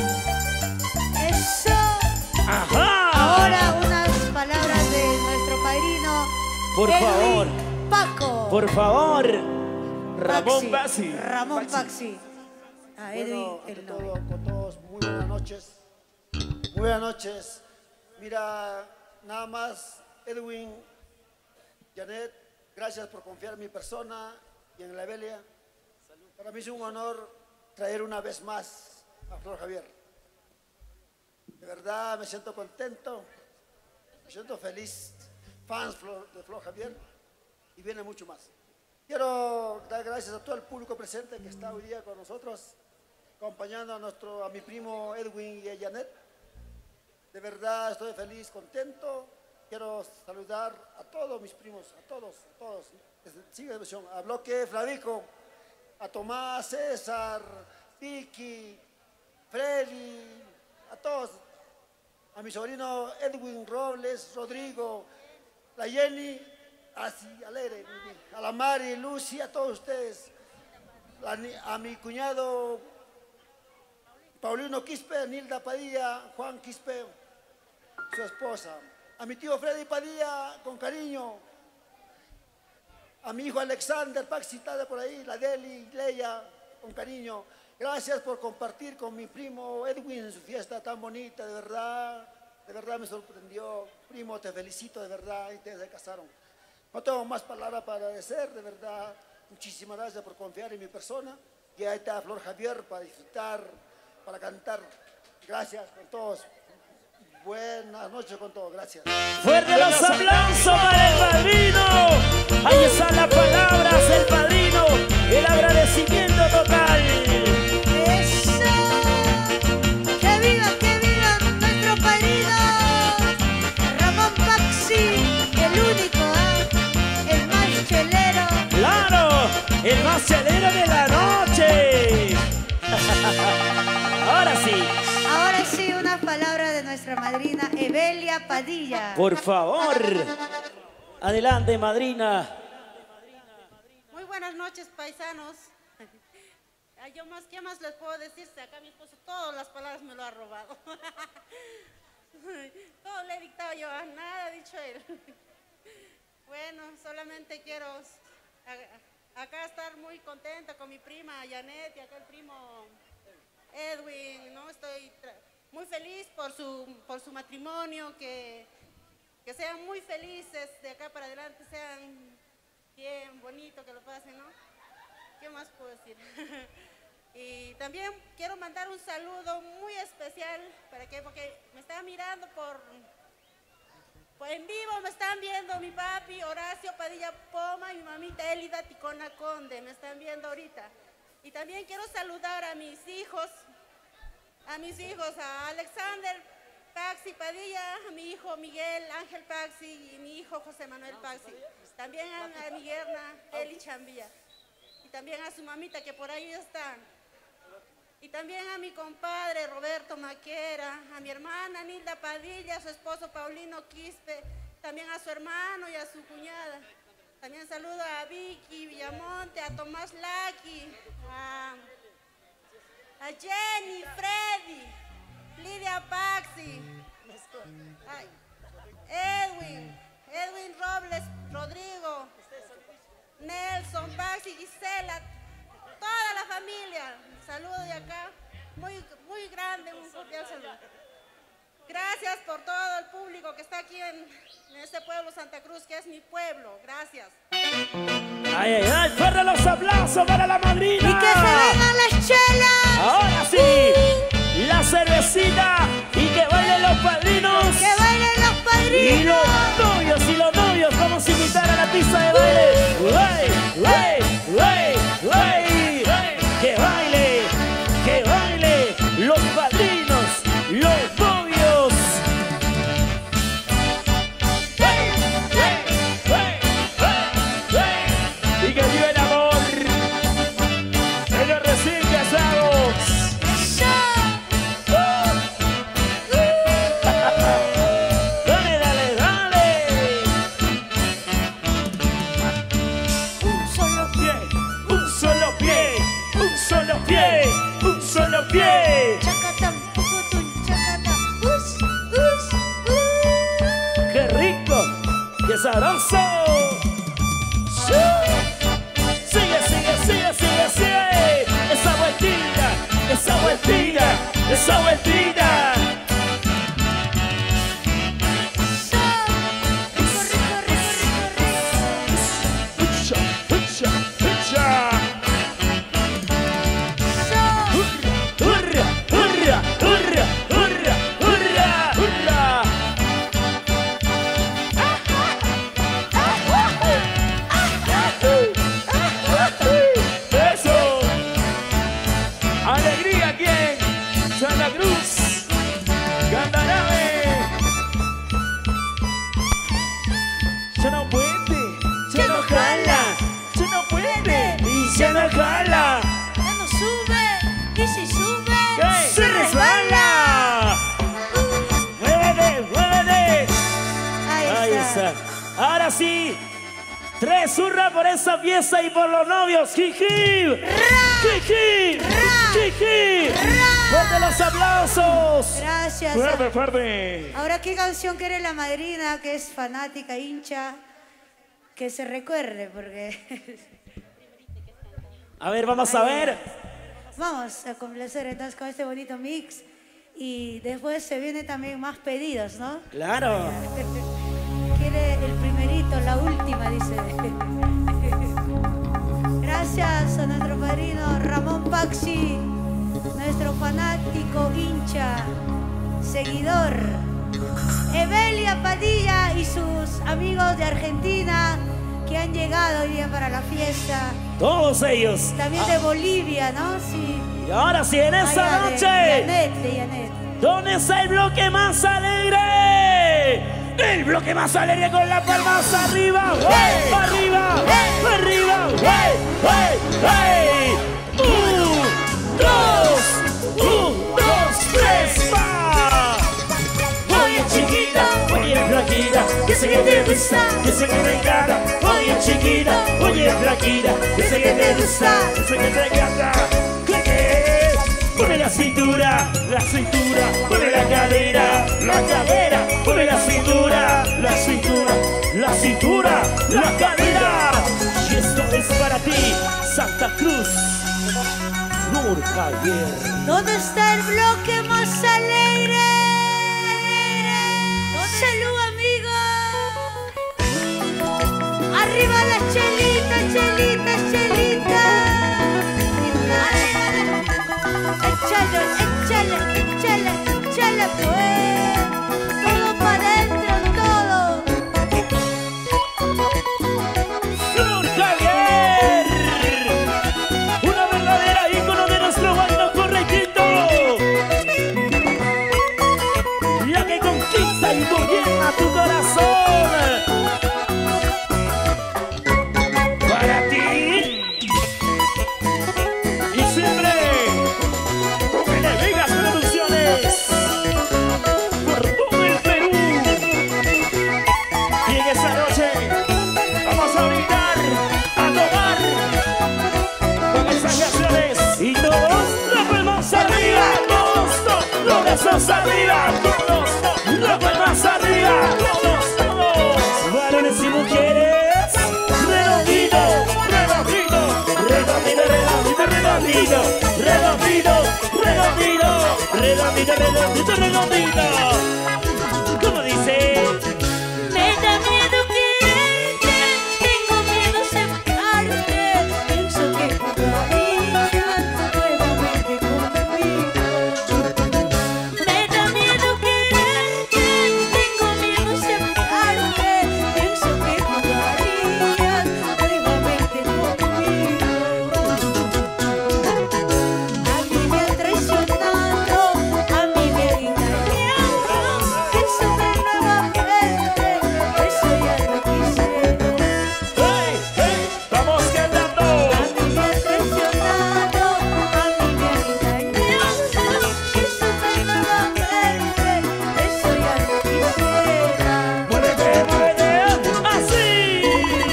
S2: ¡Eso!
S1: ¡Ajá!
S2: Ahora unas palabras de nuestro padrino.
S1: Por
S2: Edwin
S1: favor.
S2: Paco.
S1: Por favor.
S2: Paxi.
S1: Ramón Bassi.
S2: Ramón Paxi. A Edwin,
S5: Bueno, ante
S2: el
S5: todo,
S2: novio.
S5: con todos, muy buenas noches. Muy buenas noches. Mira, nada más, Edwin, Janet, gracias por confiar en mi persona y en la Evelia. Para mí es un honor traer una vez más a Flor Javier. De verdad me siento contento, me siento feliz, fans de Flor Javier, y viene mucho más. Quiero dar gracias a todo el público presente que está hoy día con nosotros, acompañando a mi primo Edwin y a Janet. De verdad estoy feliz, contento. Quiero saludar a todos mis primos, a todos. Sigue emoción. A Bloque, Flavico, a Tomás, César, Vicky, Freddy, a todos. A mi sobrino Edwin Robles, Rodrigo, la Jenny, así, alegre, a la Mari, Lucy, a todos ustedes. A mi cuñado Paulino Quispe, Nilda Padilla, Juan Quispe, su esposa. A mi tío Freddy Padilla, con cariño. A mi hijo Alexander Paxi, está de por ahí, la Deli, Leia, con cariño. Gracias por compartir con mi primo Edwin en su fiesta tan bonita, de verdad me sorprendió. Primo, te felicito, de verdad, y ustedes se casaron. No tengo más palabras para agradecer, de verdad. Muchísimas gracias por confiar en mi persona. Y ahí está Flor Javier para disfrutar, para cantar. Gracias con todos. Buenas noches con todos. Gracias.
S1: ¡Fuerte los aplausos para el padrino! Ahí están las palabras del padrino. El agradecimiento total.
S2: ¡Eso! Evelia Padilla.
S1: Por favor. Adelante, madrina.
S6: Muy buenas noches, paisanos. ¿Qué más les puedo decir? Acá mi esposo todas las palabras me lo ha robado. Todo le he dictado yo, nada ha dicho él. Bueno, solamente quiero acá estar muy contenta con mi prima Janet y acá el primo Edwin, ¿no? Estoy muy feliz por su matrimonio, que sean muy felices de acá para adelante, sean bien bonito que lo pasen, ¿no? ¿Qué más puedo decir? Y también quiero mandar un saludo muy especial porque me están mirando en vivo, me están viendo mi papi Horacio Padilla Poma y mi mamita Elida Ticona Conde, me están viendo ahorita. Y también quiero saludar a mis hijos, a Alexander Paxi Padilla, a mi hijo Miguel Ángel Paxi y mi hijo José Manuel Paxi. También a mi yerna Eli Chambilla. Y también a su mamita que por ahí están. Y también a mi compadre Roberto Maquera, a mi hermana Nilda Padilla, a su esposo Paulino Quispe, también a su hermano y a su cuñada. También saludo a Vicky Villamonte, a Tomás Laki, a Jenny, Freddy, Lidia Paxi, Edwin Robles, Rodrigo, Nelson Paxi, Gisela, toda la familia. Saludo de acá, muy grande, un cordial saludo. Gracias por todo el público que está aquí en este pueblo Santa Cruz, que es mi pueblo. Gracias.
S1: Ay, ay, ay, fuerte los aplausos para la madrina.
S2: Y que se vengan las chelas.
S1: Ahora sí, la cervecita y que bailen los padrinos.
S2: Que bailen los padrinos.
S1: Y los novios, vamos a invitar a la pista de baile. ¡Wey! Que baile los padrinos, los novios. Y que viva el amor en los recién casados. Dale. Un solo pie.
S2: Chacatán, pucutún, chacatán.
S1: ¡Qué rico! ¡Qué sabroso! Sigue. Esa vueltita. Ahora sí, 3 hurra por esa fiesta y por los novios. ¡Jiji! ¡Jiji! ¡Jiji! ¡Fuerte los aplausos!
S2: Gracias.
S1: Fuerte.
S2: Ahora, ¿qué canción quiere la madrina, que es fanática, hincha? Que se recuerde, porque...
S1: A ver, vamos a ver.
S2: Vamos a complacer entonces con este bonito mix. Y después se vienen también más pedidos, ¿no?
S1: Claro.
S2: Quiere el primerito, la última, dice. Gracias a nuestro padrino Ramón Paxi, nuestro fanático, hincha, seguidor. Evelia Padilla y sus amigos de Argentina que han llegado hoy día para la fiesta.
S1: Todos ellos.
S2: También de Bolivia, ¿no? Sí.
S1: Y ahora sí, en esta noche.
S2: De Janet.
S1: ¿Dónde está el bloque más alegre? El bloque más alegre con las palmas arriba. ¡Hey! Arriba. ¡Hey! Arriba. ¡Hey! ¡Hey! ¡Hey! 1, 2, 3, ¡va! Oye chiquita, gusta, yo sé que me encanta. Oye chiquita, oye flaquita, yo sé que te gusta, yo sé que te encanta. ¿Qué? Pone la cintura, pone la cadera, pone la cintura, la cadera. Y esto es para ti, Santa Cruz, Nur Javier.
S2: ¿Dónde está el bloque más alegre? Salud, amigos. Arriba la chelita, chelita, chelita. Échale, échale, échale, échale, pues. Todo para adentro, todo.
S1: Nur Javier, una verdadera ícono de nuestro baile correctito. La que conquista y gobierna tu corazón. Para ti. Y siempre Venegas Producciones. Por todo el Perú. Y en esta noche vamos a brindar, a tomar con estas canciones. Y todos los palmas arriba, todos los brazos arriba, todos los palmas arriba, todos, varones y mujeres. Redondito, redondito, redondito, redondito, redondito, redondito, redondito, redondito, redondito, redondito. ¿Cómo dice?
S2: Me da miedo quererte, tengo miedo aceptarte. Pienso que jugarías nuevamente conmigo. Me da miedo quererte, tengo miedo aceptarte. Pienso que jugarías nuevamente conmigo. A mí me han traicionado, a mí me han engañado. Pienso que nuevamente eso ya no quisiera.
S1: ¡Hey, hey! ¡Vamos cantando!
S2: A mí me han traicionado, a mí me han engañado. Pienso que nuevamente eso ya no quisiera.
S1: ¡Muévete, muévete! ¡Así!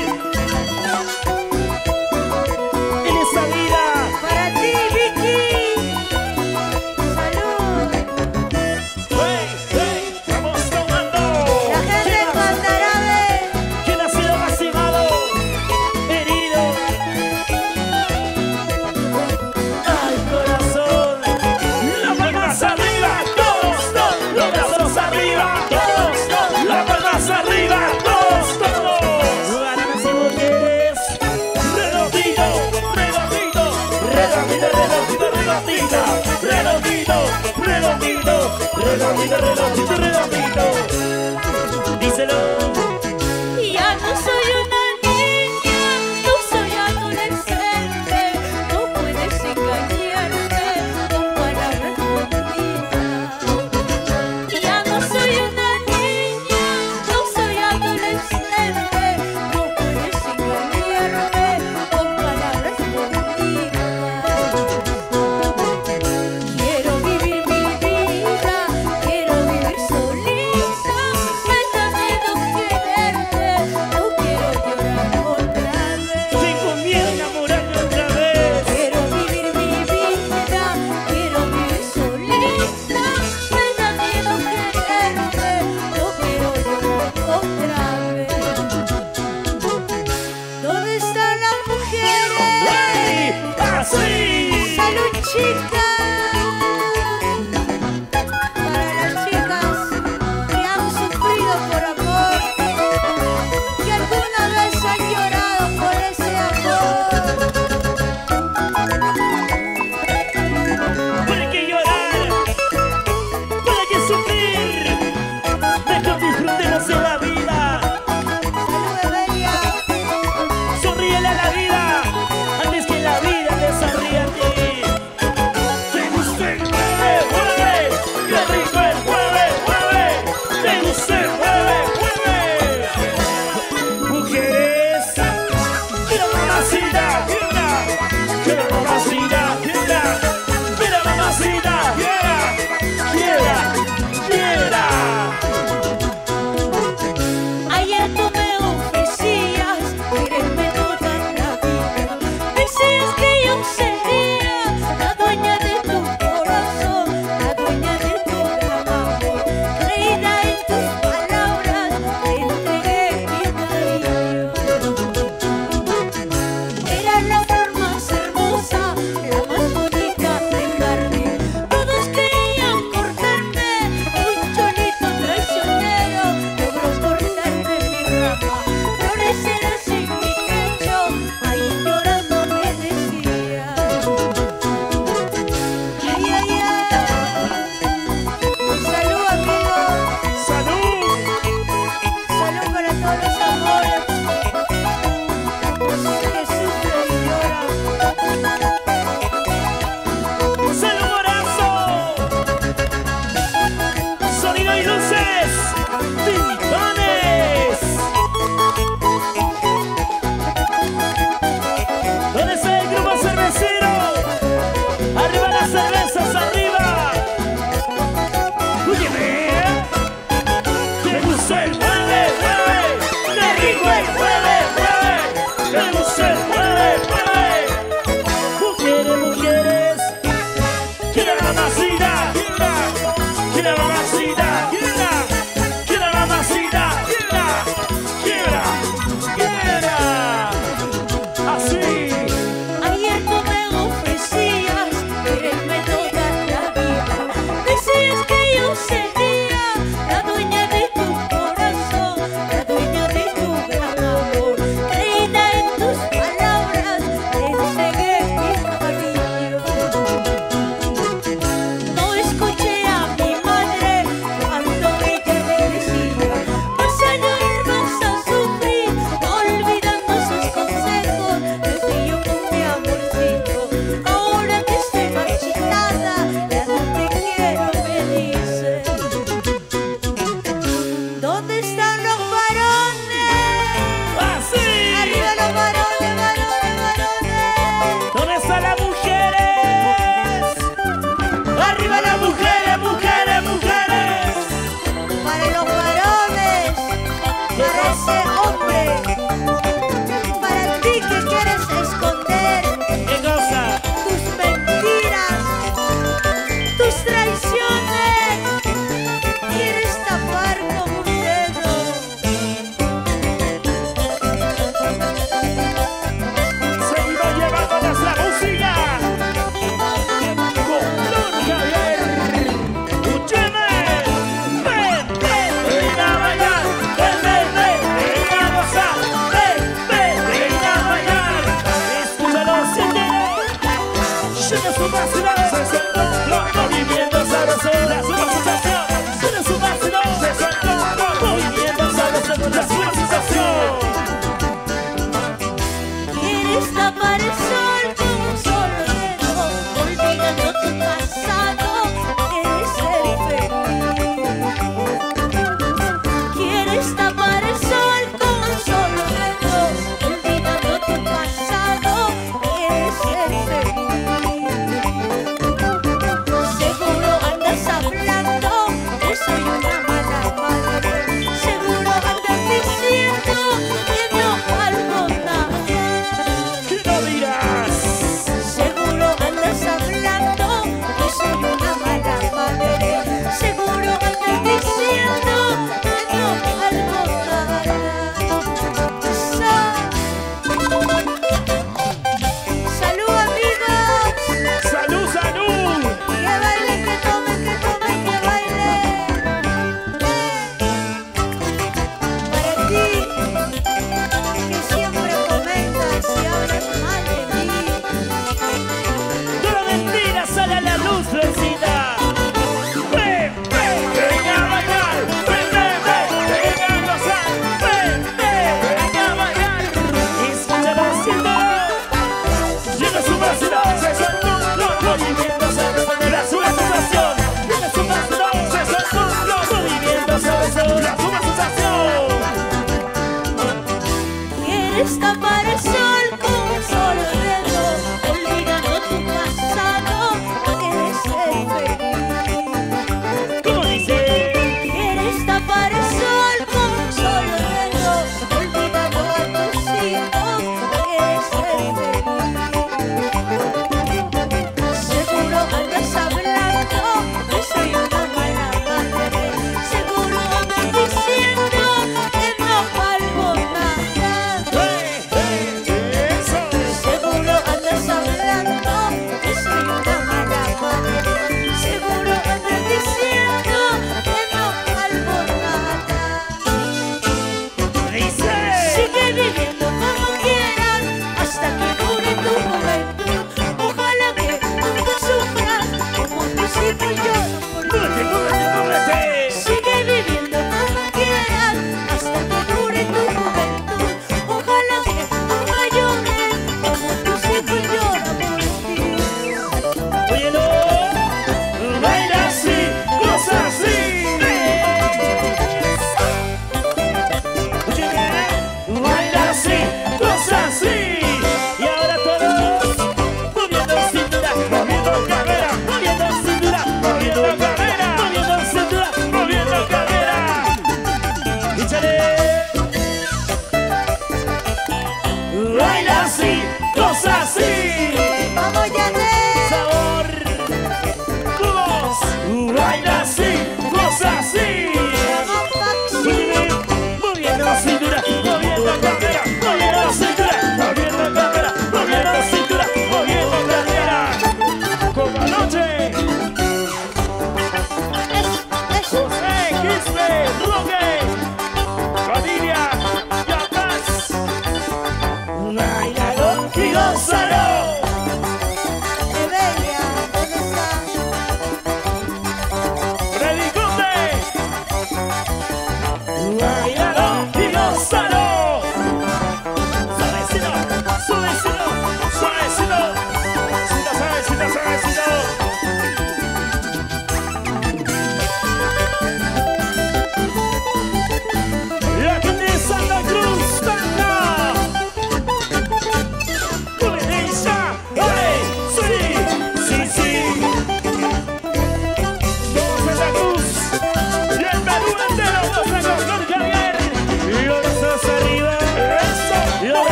S1: En esta vida.
S2: Para ti, Vicky. Salud.
S1: ¡Hey, hey! ¡Vamos tomando!
S2: La gente de Guantarabe.
S1: ¿Quién ha sido lastimado? Herido. ¡Ay, corazón! ¡Las palmas arriba! ¡Todos! ¡Los brazos arriba! ¡Todos! ¡Las palmas arriba! ¡Todos! ¡Todos! ¡Varones y mujeres! ¡Redondito! ¡Redondito! ¡Redondito, redondito, redondito! ¡Redondito! ¡Redondito! ¡Redondito, redondito, redondito! Díselo.
S2: Ya no soy una niña, no soy adolescente. No puedes engañarme con palabras bonitas. Ya no soy una niña, no soy adolescente. No puedes engañarme con palabras bonitas. Quiero vivir mi vida, quiero vivir solita. todos los amores que sufren y lloran.
S1: ¡Saludorazo! Sonido y luces, Titanes. ¿Dónde está el grupo cervecero? Arriba las cervezas, arriba. Óyeme, que gusta el mueve, mueve, que rico el mueve, mueve, que gusta el mueve, mueve. Mujeres, mujeres, quiero la mamacita, quiero la mamacita, quiero la mamacita, quiero, así.
S2: Ayer tú me ofrecías quererme toda la vida. Decías que yo sería la dueña de tu corazón, la dueña de tu gran amor. Creída en tus palabras, te entregué mi cariño. No escuché a mi madre cuando ella me decía: vas a llorar, vas a sufrir, olvidando sus consejos. Me fío con mi amorcito. Ahora que estoy marchitada, ya no te quiero, me dice. ¿Dónde están los varones?
S1: Así.
S2: Arriba los varones, varones, varones.
S1: ¿Dónde están las mujeres? Arriba las mujeres, mujeres, mujeres.
S2: Para los varones, para ese hombre, para ti que quieres esconder
S1: ¿Qué cosa?
S2: tus mentiras, tus traiciones, quieres tapar con un dedo.
S1: Seguimos llevándoles la música con Don Javier. Escúcheme. Ven, ven a bailar. Ven, ven a gozar. Ven a bailar. Escúchalo, siéntelo. Llena su vacilón. Se soltó, movimiento sabroso. La suma sensación. Llena su vacilón. Se soltó, movimiento sabroso. La suma sensación.
S2: Quieres tapar el sol con un solo dedo, olvidando tu pasado, quieres ser feliz. Quieres tapar el sol con un solo dedo, olvidando tu pasado, quieres ser feliz. Seguro andas hablando que soy una mala madre. Seguro andas diciendo que no valgo nada.
S1: ¿Qué no dirás?
S2: Seguro andas hablando que soy una mala madre. Seguro andas diciendo que no valgo nada. Salud, amigos.
S1: ¡Salud, salud!
S2: Que baile, que tome, que baile. Para ti, que siempre comentas y hablas mal de mí.
S1: ¡De la mentira sale a la luz, Rosita! ¡Ven, ven a bailar! ¡Ven a gozar! ¡Ven a bailar! Escúchalo, siéntelo. Llena su vacilón, se soltó los movimientos, se responde la suma sensación. Llena su vacilón, se soltó los movimientos, se responde la suma sensación.
S2: Quieres tapar el sol con un solo dedo, olvidando tu pasado, quieres ser feliz.
S1: ¿Cómo dice?
S2: Quieres tapar el sol con un solo dedo, olvidando a tus hijos, quieres ser feliz. Seguro andas hablando que soy una mala madre. Seguro andas diciendo que no valgo nada.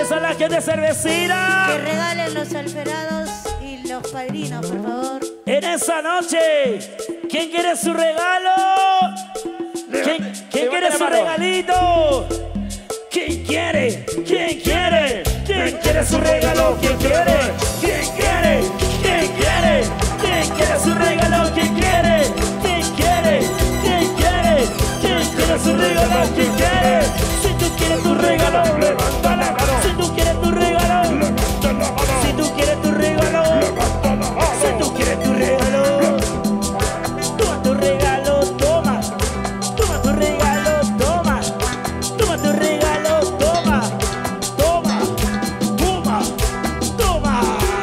S1: Esa es la gente
S2: Que
S1: cervecera.
S2: regalen los alferados y los padrinos, por favor.
S1: En esa noche, ¿quién quiere su regalo? ¿Quién quiere su regalito? ¿Quién quiere? ¿Quién quiere? ¿Quién quiere su regalo? ¿Quién quiere? ¿Quién quiere? ¿Quién quiere? ¿Quién quiere su regalo? ¿Quién quiere? ¿Quién quiere? ¿Quién quiere? ¿Quién quiere su regalo? ¿Quién quiere? Si tú quieres tu regalo, levanta la mano. Si tú quieres tu regalo, levanta la mano. Si tú quieres tu regalo, levanta la mano. Si tú quieres tu regalo, toma tu regalo, toma. Toma tu regalo, toma. Toma tu regalo, toma. Toma, toma, toma.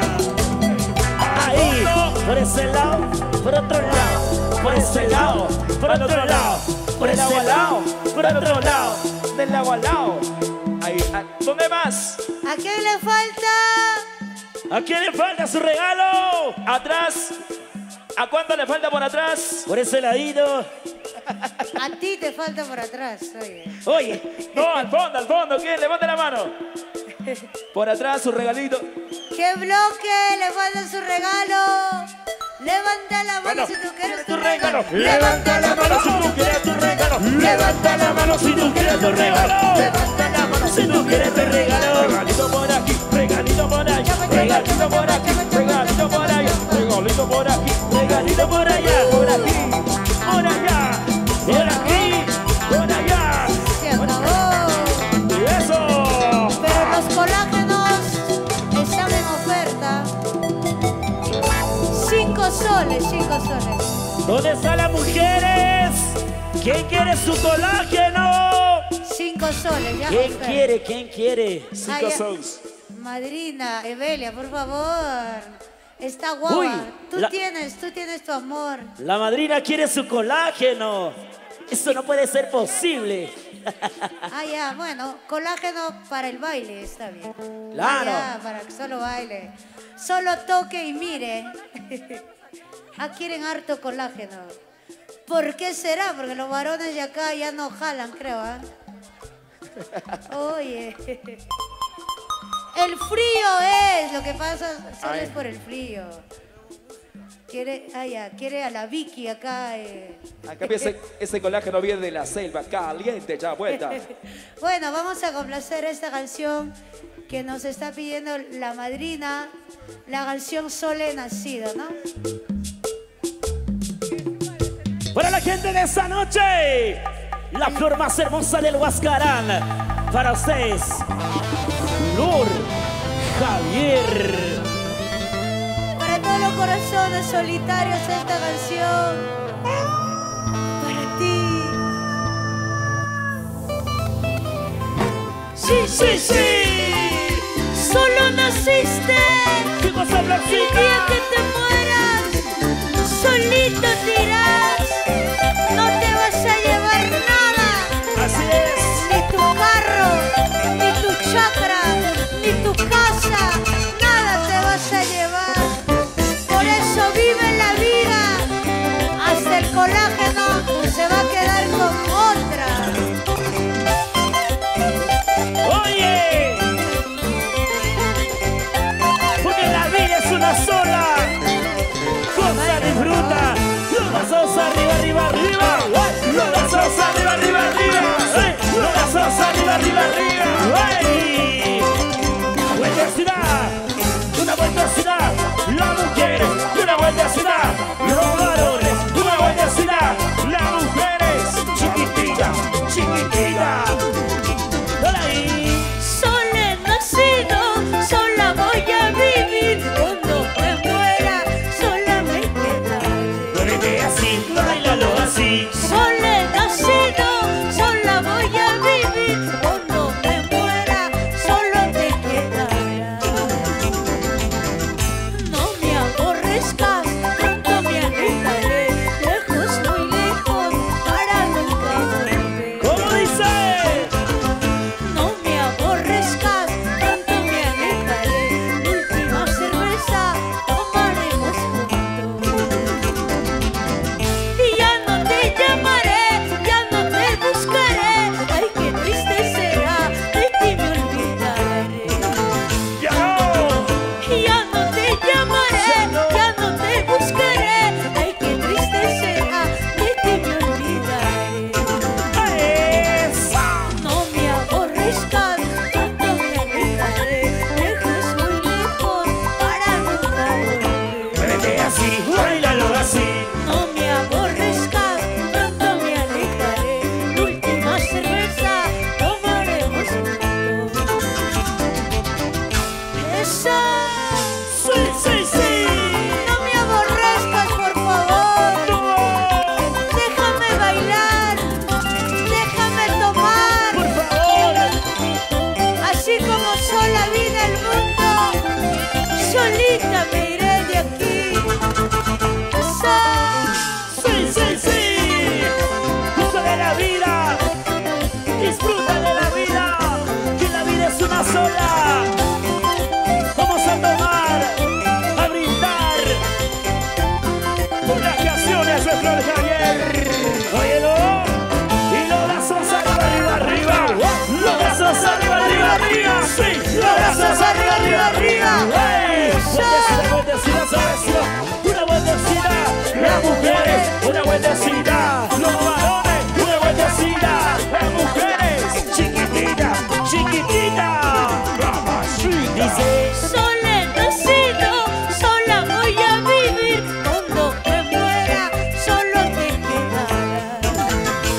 S1: Ahí, por ese lado, por otro lado, por ese lado, por otro lado, por ese lado, por otro lado,
S7: Del lado al lado. Ahí, ¿dónde más?
S2: ¿A quién le falta?
S1: ¿A quién le falta su regalo?
S7: Atrás. ¿A cuánto le falta por atrás?
S1: Por ese ladito.
S2: A ti te falta por atrás, oye.
S1: Oye,
S7: No, al fondo. ¿Quién? Levante la mano. Por atrás su regalito.
S2: ¿Qué bloque le falta su regalo? Levanta la mano si tú quieres tu regalo.
S1: levanta la mano si tú quieres tu regalo. Levanta la mano si tú quieres tu regalo. Levanta la mano si tú quieres tu regalo.
S7: Regalito por aquí, regalito por allá, regalito por aquí, regalito por allá, regalito por aquí,
S1: Regalito por allá, por aquí, por allá, por aquí, por allá.
S2: Se acabó.
S1: Y eso.
S2: Pero los colágenos están en oferta. 5 soles, 5 soles.
S1: ¿Dónde están las mujeres? ¿Quién quiere su colágeno?
S2: 5 soles, ya.
S1: ¿Quién
S2: oferta.
S1: quiere? ¿Quién quiere?
S2: Ah, ya.
S7: sous.
S2: Madrina, Evelia, por favor. Está guapa.
S1: Uy,
S2: Tú tienes tu amor.
S1: La madrina quiere su colágeno. Eso no puede ser posible.
S2: Ah, ya, bueno, colágeno para el baile, está bien.
S1: Claro.
S2: Ah, ya, para que solo baile. Solo toque y mire. Ah, quieren harto colágeno. ¿Por qué será? Porque los varones de acá ya no jalan, creo, ¿ah? Oye. El frío es, lo que pasa solo es por el frío. Quiere a la Vicky acá.
S7: Acá ese colágeno viene de la selva, caliente, ya vuelta.
S2: Bueno, vamos a complacer esta canción que nos está pidiendo la madrina, la canción Sole Nacido, ¿no?
S1: Para la gente de esta noche, la flor más hermosa del Huascarán. Para ustedes, Flor Javier.
S2: Para todos los corazones solitarios esta canción. Para ti. Sí, sí, sí. Solo naciste.
S1: ¿Qué cosa,
S2: El
S1: Florcita?
S2: día que te mueras, solito te irás. No te vas a llevar nada.
S1: Así es.
S2: Ni tu carro, ni tu chacra, ni tu casa, nada te vas a llevar. Por eso vive la vida, hasta el colágeno se va a quedar con otra.
S1: Oye, porque la vida es una sola. bailalo así.
S2: No me aborrezcas, pronto me alejaré. Última cerveza, tomaremos juntos. Eso.
S1: Sí, sí, sí.
S2: No me aborrezcas, por favor.
S1: No.
S2: Déjame bailar, déjame tomar.
S1: Por favor.
S2: Así como sola vine al mundo, solita me iré de aquí. Eso.
S1: Sí, sí, sí. Disfruta de la vida. Disfruta de la vida. Que la vida es una sola. Vamos a tomar, a brindar por las canciones de Flor Javier. Óyelo. Y los brazos arriba, arriba, arriba. Los brazos arriba, arriba, arriba. Sí, los brazos arriba, arriba, arriba. ¡Hey! Vueltecita, suavecita. Una vueltecita. Las mujeres, una vueltecita. Los varones, una vueltecita. Las mujeres, chiquitita, chiquitita. Dice.
S2: Sola he nacido, sola voy a vivir. Cuando me muera, solo te quedarás.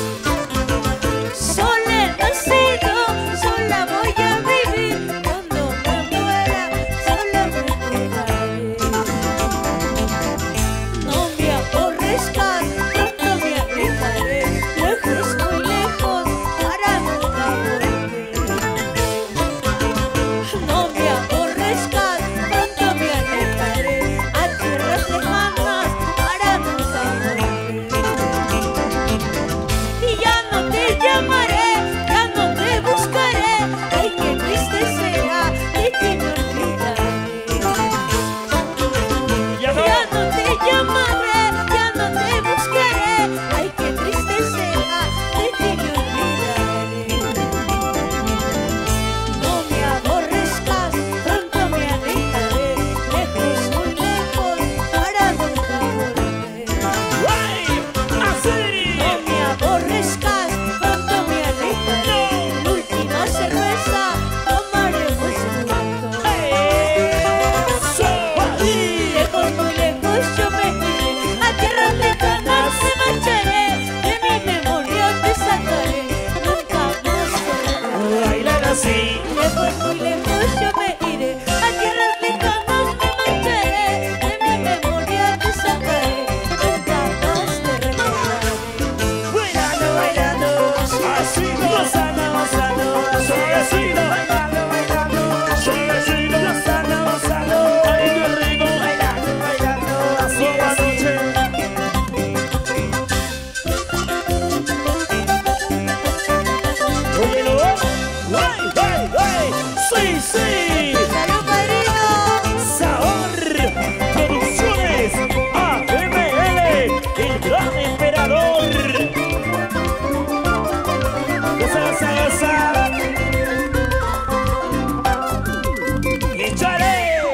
S2: Sola he nacido, sola voy a vivir. Cuando me muera, solo me quedaré. No me aborrezcas, pronto me alejaré. Lejos, muy lejos, para nunca volver. No me aborrezcas, pronto me alejaré a tierras lejanas para nunca volver. Y ya no te llamaré, ya no te buscaré. Ay, qué triste será de ti me olvidaré.
S1: Ya no.
S2: Ya no te llamaré, ya no te buscaré. Ay, qué triste será de ti me olvidaré. No me aborrezcas, pronto me alejaré, lejos, muy lejos, para nunca volver.
S1: ¡Ay! ¡Así!
S2: No me aborrezcas, pronto me alejaré, la última cerveza tomaremos juntos.
S1: ¡Eso!
S2: Lejos, muy lejos yo me iré, a tierras lejanas me marcharé, de mi memoria te sacaré, nunca más te recordaré.
S1: Bailar así.
S2: Lejos, muy lejos yo me iré, a tierras lejanas me marcharé, de mi memoria te sacaré, nunca más te recordaré.
S1: Bailando, bailando. Así, gozando, gozando. Suavecito. Bailando, bailando. Suavecito. Gozando, gozando. Ay, qué rico. Bailando, bailando. Así, así. Óyelo. ¡Ay, ay, ay! ¡Sí, sí!
S2: ¡Salud, padrino!
S1: Sabor Producciones AML, el gran emperador. Goza, goza, goza. ¡Échale!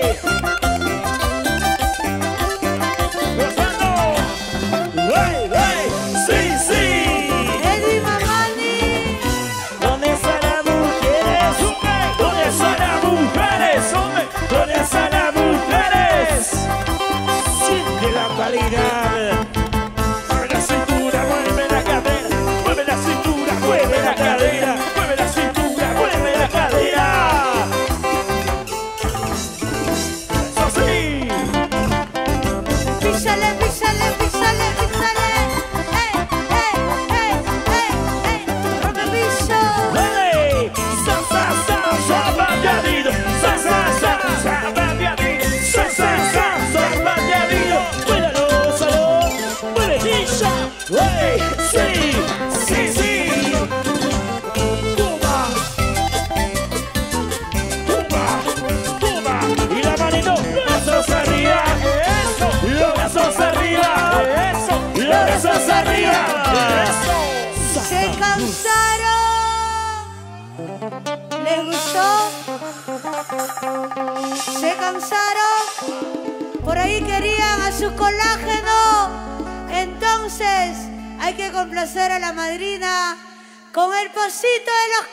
S1: Gozando. ¡Ay, ay! ¡Sí, sí!
S2: Eddie Mamani,
S1: ¿Dónde están las mujeres? ¿Dónde están las mujeres? ¿Dónde están las mujeres? Siente la calidad. Mueve la cintura, mueve la cadera. Mueve la cintura, mueve la cadera. Mueve la cintura, mueve la cadera. Eso sí.
S2: písale, písale, písale, písale. ¡Ey, ey, ey, ey, ey! ¡Rompe piso!
S1: Dale. Sa, sa, sa, sa, bañadito. Sa, sa, sa, sa, bañadito. Sa, sa, sa, sa, bañadito. Muévelo, salón. Mueve, dicha. ¡Ey! Sí, sí, sí. Toma. Toma, toma. Y la manito. Los brazos arriba. Eso. Los brazos arriba. Eso. Los brazos arriba. Eso.
S2: ¡Se cansaron! ¿Les gustó? ¿Se cansaron? Por ahí querían a su colágeno. Entonces hay que complacer a la madrina con el pasito de los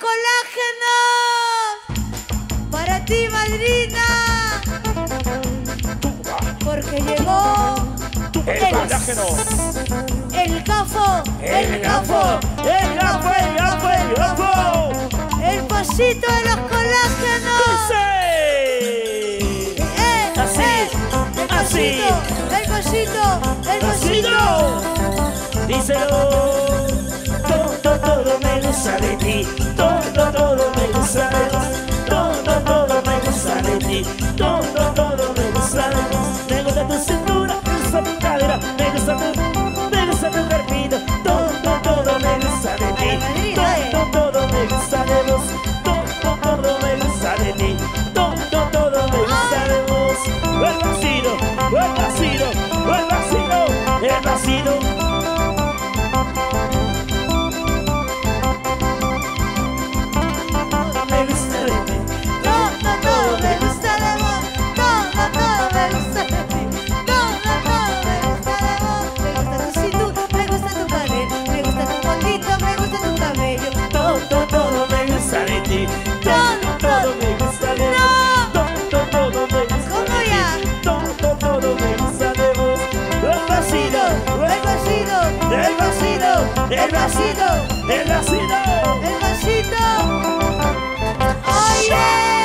S2: colágenos. Para ti, madrina. Porque llegó
S7: El colágeno.
S2: El gafo.
S7: El gafo. El gafo, el gafo, el gafo.
S2: El pasito de los colágenos.
S7: Dice. Así.
S2: El
S7: Así.
S2: pasito. El pasito. El pasito.
S7: Díselo. Todo me gusta de ti. Todo me gusta de vos. Todo me gusta de ti. Todo me gusta de vos. Me gusta tu cintura, me gusta tu cadera, me gusta tu cuerpito. Todo me gusta de ti. Todo me gusta de vos. Todo me gusta de ti. Todo me gusta de vos. El vacío, el vacío, el vacío, el vacío. El vasito, el vasito,
S2: el vasito. Oye,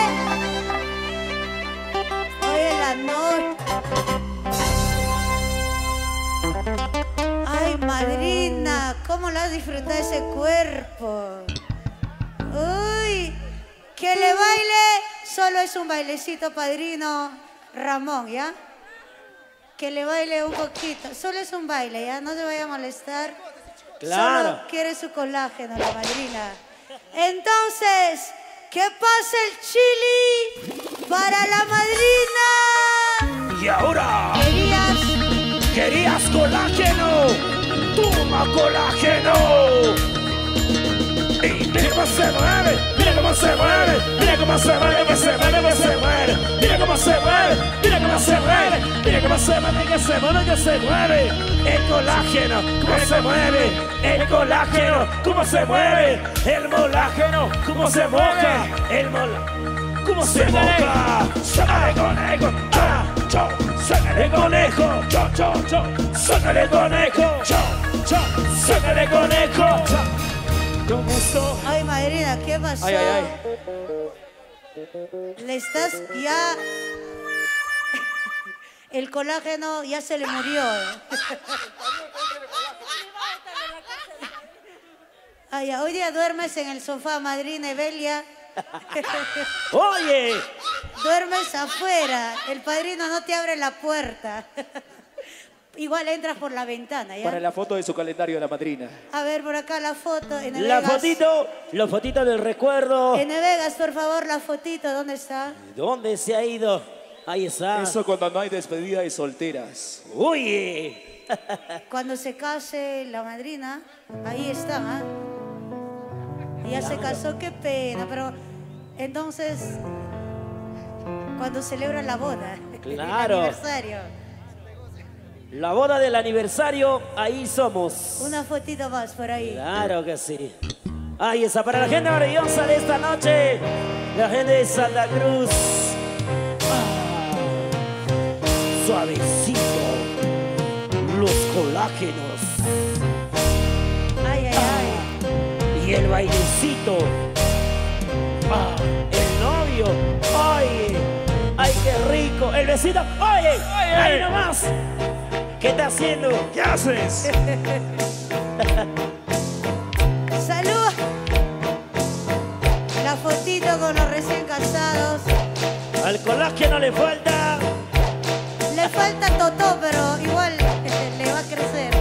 S2: oye la noche. Ay, madrina, cómo la has disfrutado ese cuerpo. Uy, que le baile, solo es un bailecito, padrino Ramón, ¿ya? Que le baile un poquito, solo es un baile, ¿ya? No se vaya a molestar.
S7: Claro.
S2: Solo quiere su colágeno, la madrina. Entonces, ¿qué pasa el chili para la madrina?
S7: Y ahora,
S2: ¿Querías
S7: colágeno? ¡Toma colágeno! Y mira cómo se mueve, mira cómo se mueve, mira cómo se mueve, que se mueve, que se mueve. Mira cómo se mueve, mira cómo se mueve, mira cómo se mueve, que se mueve, que se mueve. El colágeno, cómo se mueve, el colágeno, cómo se mueve, el molágeno, cómo se moja, el molágeno, cómo se moja. Suena de conejo, chao, chao, suena de conejo, chao, chao, chao, suena de conejo, chao, chao, suena de conejo, chao. Con esto.
S2: Ay, madrina, ¿qué pasó?
S7: Ay, ay, ay.
S2: Le estás ya... El colágeno ya se le murió. Ay, hoy día duermes en el sofá, madrina Evelia.
S7: Oye.
S2: Duermes afuera. El padrino no te abre la puerta. Igual entras por la ventana, ¿ya?
S8: Para la foto de su calendario de la madrina.
S2: A ver, por acá la foto.
S7: La fotito del recuerdo.
S2: N. Vegas, por favor, la fotito. ¿Dónde está?
S7: ¿Dónde se ha ido? Ahí está.
S8: Eso cuando no hay despedida de solteras.
S7: Uy.
S2: Cuando se case la madrina, ahí está, ¿ah? Ya se casó, qué pena, pero entonces, cuando celebra la boda,
S7: Claro.
S2: el aniversario.
S7: La boda del aniversario, ahí somos.
S2: Una fotito más por ahí.
S7: Claro que sí. Ahí está, para la gente maravillosa de esta noche, la gente de Santa Cruz. Suavecito, los colágenos.
S2: Ay, ay, ay.
S7: Y el bailecito. El novio. Ay, ay, qué rico. El besito. Oye, ahí nomás. ¿Qué está haciendo? ¿Qué haces?
S2: ¡Salud! La fotito con los recién casados.
S7: Al colágeno le falta.
S2: Le falta totó, pero igual le va a crecer.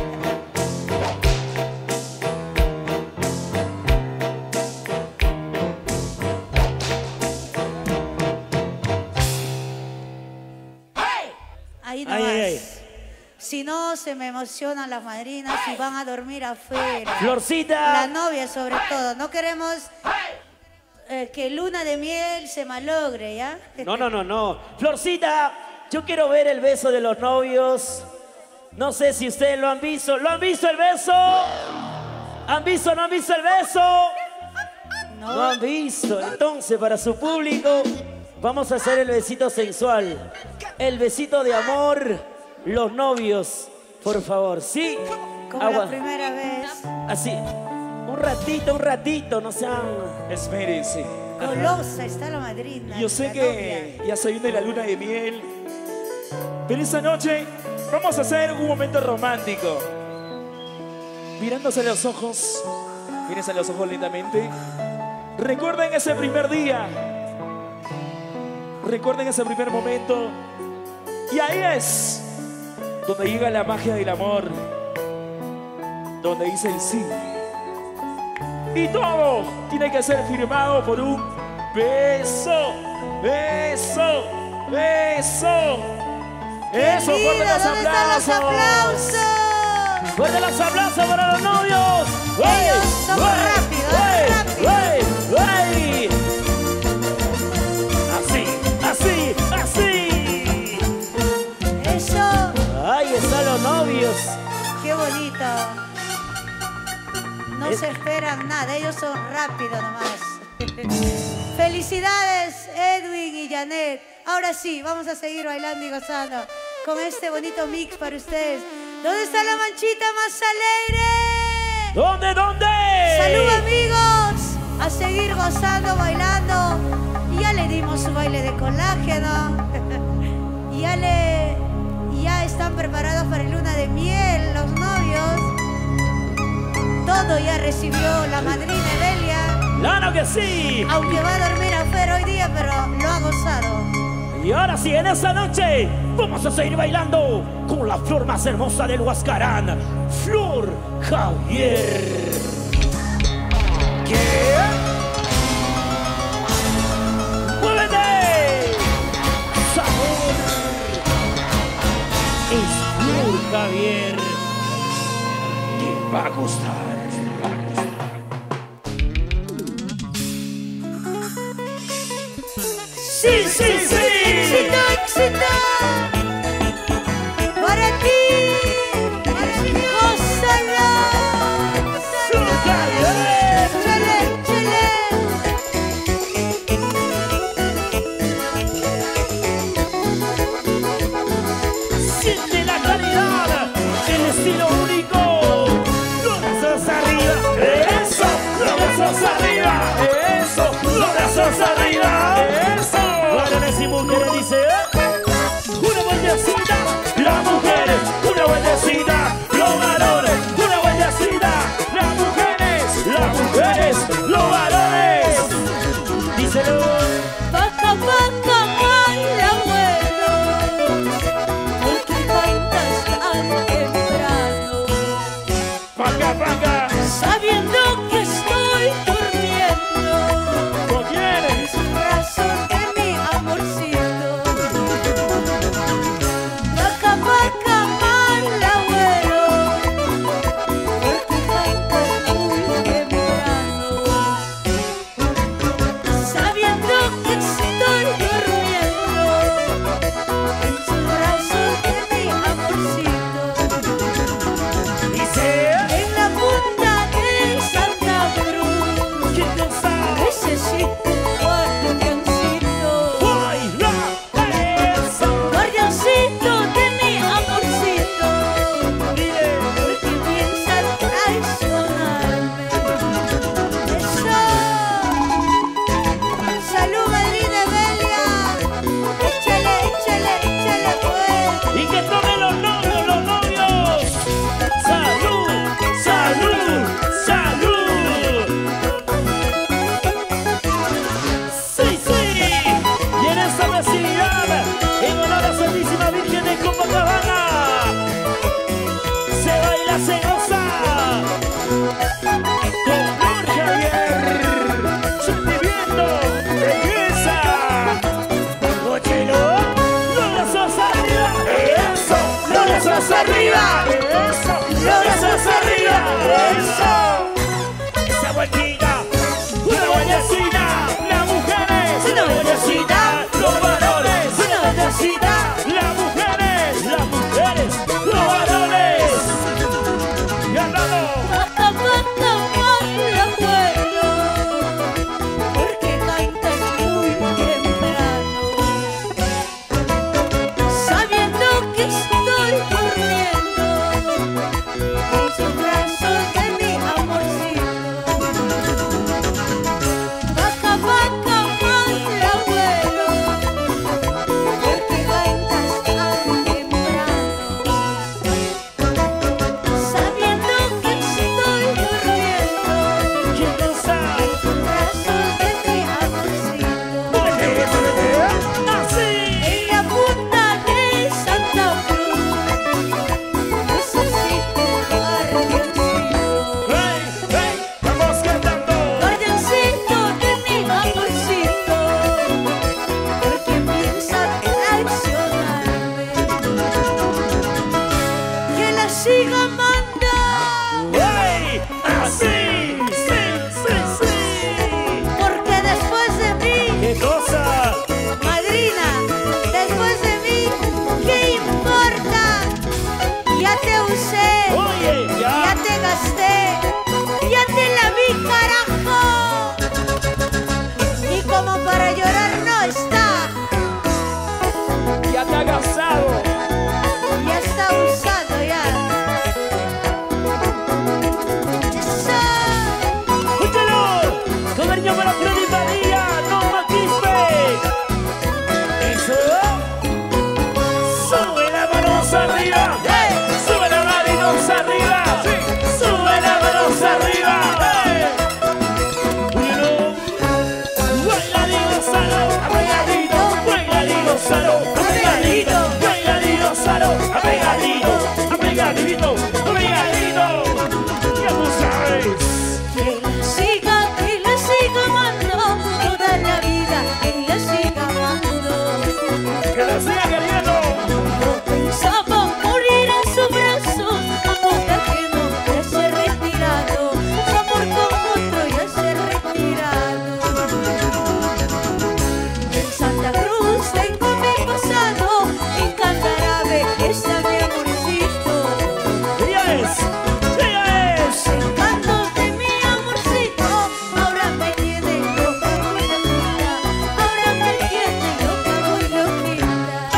S2: Ahí nomás.
S7: Ay, ay.
S2: Si no, se me emocionan las madrinas y van a dormir afuera.
S7: Florcita.
S2: La novia sobre todo. No queremos que luna de miel se malogre, ¿ya?
S7: No. Florcita, yo quiero ver el beso de los novios. No sé si ustedes lo han visto. ¿Lo han visto el beso? ¿Han visto o no han visto el beso? No han visto. Entonces, para su público, vamos a hacer el besito sensual. El besito de amor. Los novios.
S1: Por favor, sí.
S2: Como la primera vez.
S1: Así. Un ratito, no sean...
S8: Esmérense.
S2: Golosa está la madrina.
S8: Yo sé
S2: la
S8: que
S2: novia.
S8: ya se viene la luna de miel. Pero esa noche vamos a hacer un momento romántico. Mirándose a los ojos. Mírense a los ojos lentamente. Recuerden ese primer día. Recuerden ese primer momento. Y ahí es donde llega la magia del amor. Donde dice el sí. Y todo tiene que ser firmado por un beso. Beso. Beso. Eso, fuerte los
S2: ¿Dónde están los aplausos?
S1: ¡Fuerte los aplausos para los novios!
S2: Ellos son rápidos,
S1: ¡Ey! Así.
S2: Eso.
S1: ¡Ahí están los novios!
S2: Qué bonito. No se esperan nada, ellos son rápidos nomás. Felicidades, Edwin y Janet. Ahora sí, vamos a seguir bailando y gozando con este bonito mix para ustedes. ¿Dónde está la manchita más alegre?
S1: ¿Dónde?
S2: ¡Salud, amigos! A seguir gozando, bailando. Y ya le dimos su baile de colágeno. Ya están preparados para la luna de miel, los novios. Todo ya recibió la madrina Evelia.
S1: ¡Claro que sí!
S2: Aunque va a dormir afuera hoy día, pero lo ha gozado.
S1: Y ahora sí, en esta noche vamos a seguir bailando con la flor más hermosa del Huascarán, Flor Javier. ¿Qué? ¡Muévete! ¡Sabor! Es Flor Javier. Te va a gustar.
S2: Sí. Éxito. Para ti. Gózalo. Chele.
S1: Siente la calidad, el estilo único. Los brazos arriba, eso. Los brazos arriba, eso. Los brazos arriba, eso. Varones y mujeres dice, una vueltecita. Las mujeres, una vueltecita. Los varones, una vueltecita. Las mujeres, los varones. Díselo.
S2: Paca, mal abuelo. Porque cantas tan temprano.
S1: Paca.
S2: Sabiendo que estoy durmiendo.
S1: ¿Con quién?
S2: Razón de mi amorcito. Paca, mal abuelo. Porque cantas muy temprano. Sabiendo que estoy durmiendo. En sus brazos de mi amorcito.
S1: Dice,
S2: En la punta de Santa Cruz.
S1: ¿quién no sabe?
S2: Necesito un guardiancito.
S1: ¡Baila! ¡Eso!
S2: Guardiancito de mi amorcito.
S1: Dile.
S2: Porque piensan traicionarme. Eso. Salud, madrina Evelia. Échale pues.
S1: Y que tomen los novios. ¡Salud! Sí. Y en esta festividad, en honor a la Santísima Virgen de Copacabana, se baila, se goza. Con Flor Javier, sentimiento, belleza. Óyelo, los brazos arriba, eso. Los brazos arriba, eso. Los brazos arriba, eso. Esa vueltita, una vueltecita. Las mujeres, una vueltecita. Los varones, una vueltecita. Las mujeres, los varones. Y al lado.
S2: Paca, mal abuelo. Porque cantas muy temprano. Sabiendo que estoy durmiendo. siga amando.
S1: ¡Hey! ¡Así! ¡Sí, sí, sí!
S2: Porque después de mí,
S1: ¿Qué cosa?
S2: madrina, después de mí, ¿qué importa? Ya te usé,
S1: Oye,
S2: ya te gasté, ya te la vi, carajo. Y como para llorar no está,
S8: Ya te ha casado.
S2: ya está usado ya. Eso.
S1: ¡Escúchalo! Con el niño para Freddy Padilla, no Maquispe. Eso. Sube la manos arriba. ¡Hey! Sube la manos arriba. Sí. Sube la manos arriba. ¡Hey! Uno. Bailadito salo, apegadito. Bailadito salo, apegadito. Bailadito salo, apegadito. Apegadito, apegadito. Ya tú sabes.
S2: Que la siga amando toda la vida, que la siga amando.
S1: Que la siga queriendo.
S2: No pensaba morir en su brazo, amor ajeno ya se ha retirado, su amor con otro ya se ha retirado. En Santa Cruz tengo mi pasado, en Candarave está mi amorcito.
S1: Ella es.
S2: Encanto de mi amorcito, ahora me tiene loca muy loquita, ahora me tiene loca muy loquita.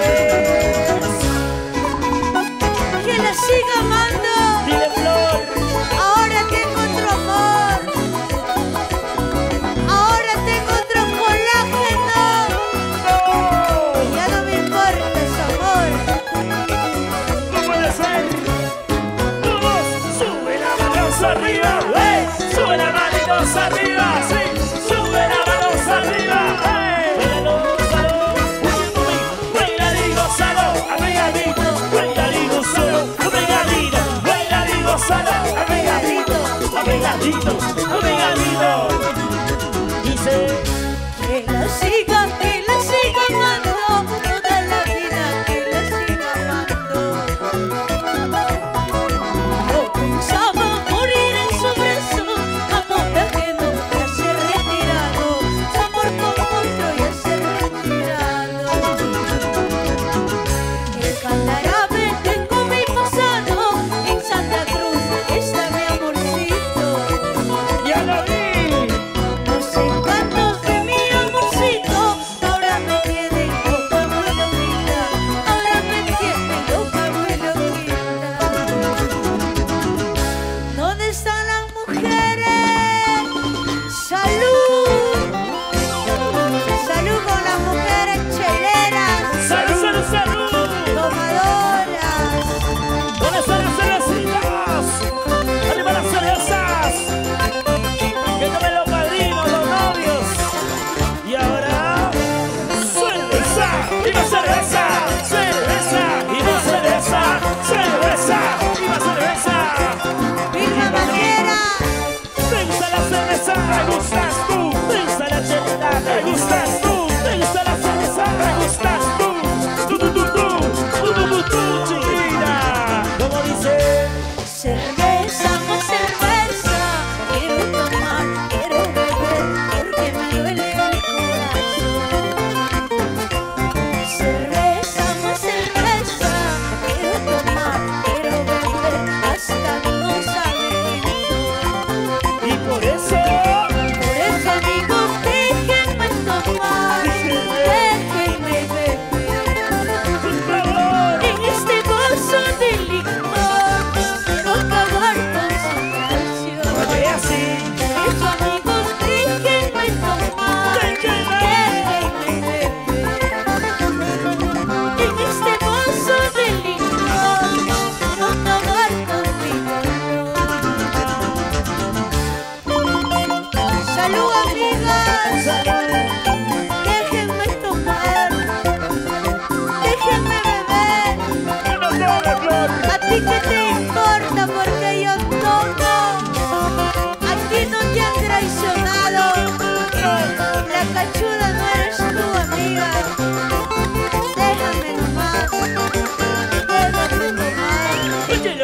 S2: Que la siga amando,
S1: Dile Flor.
S2: ahora tengo otro amor, ahora tengo otro colágeno, ya no me importa su amor.
S1: No puede ser. Todos. Sube la manos arriba. ¡Hey! Sube la manos arriba. Sí. Sube la manos arriba. ¡Hey! Bailadito salo, apegadito. Bailadito salo, apegadito. Bailadito salo, apegadito. Apegadito, apegadito. Dice.
S2: Que la siga amando toda la vida, que la siga amando. No pensaba morir en su brazo, amor ajeno ya se ha retirado, su amor con otro ya se ha retirado. En Candarave tengo mi pasado, en Santa Cruz está mi amorcito.
S1: Ya lo vi.
S2: Los encantos de mi amorcito ahora me tienen loca muy loquita, ahora me tienen loca muy loquita. ¿Dónde están las mujeres? ¡Salud! ¡Salud con las mujeres cheleras,
S1: Salud, salud, salud.
S2: tomadoras!
S1: ¿Dónde están las cervecitas? ¡Arriba las cervezas! ¡Que tomen los padrinos, los novios! Y ahora... ¡cerveza! ¡Y más cerveza! ¡Cerveza! ¡Y más cerveza! ¡Cerveza! ¡Y más cerveza!
S2: ¡Hija manguera!
S1: ¡Te gusta la cerveza! ¡Me gustas tú! ¡Te gusta la chelita! ¡Me gustas tú! ¡Te gusta la cerveza! ¡Me gustas tú! ¡Tú, tú, tú, tú! ¡Tú, tú, tú, tú, chiquita! ¿Cómo dice?
S2: Cerveza, más cerveza, quiero tomar, quiero beber, porque me duele el corazón. Cerveza, más cerveza, quiero tomar, quiero beber, hasta no saber quién soy.
S1: Y por eso...
S2: Por eso amigos, déjenme tomar, déjenme beber.
S1: ¡Por favor!
S2: En este vaso de licor, quiero acabar con su canción.
S1: Oye, así.
S2: Eso amigos, déjenme tomar, déjenme beber. En este vaso de licor, quiero acabar con mi dolor. Salud amigas, déjenme tomar, déjenme beber.
S1: ¡No tome, Flor!
S2: ¿A ti qué te importa? Porque yo tomo. A ti no te han traicionado. La cachuda no eres tú, amiga. Déjame nomás. Déjame nomás.
S1: Oye,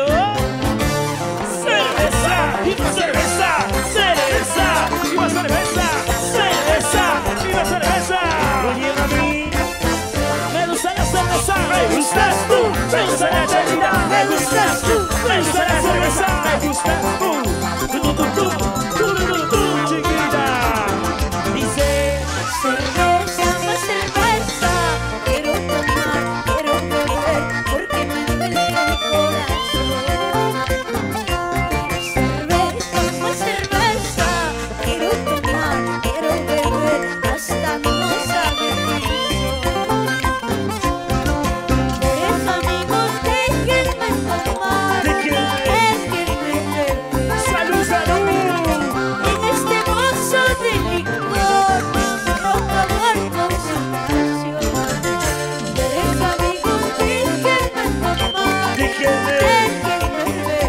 S8: tus pies, chiquita. Dice,
S2: Cerveza, más cerveza, quiero tomar, quiero beber, porque me duele el corazón. Cerveza, más cerveza, quiero tomar, quiero beber, hasta mi moza me hizo. Por eso, amigos, déjenme tomar, déjenme beber.
S8: salud, salud.
S2: En este vaso de licor, quiero acabar con su canción. Tres amigos, déjenme tomar,
S8: Déjenme.
S2: beber.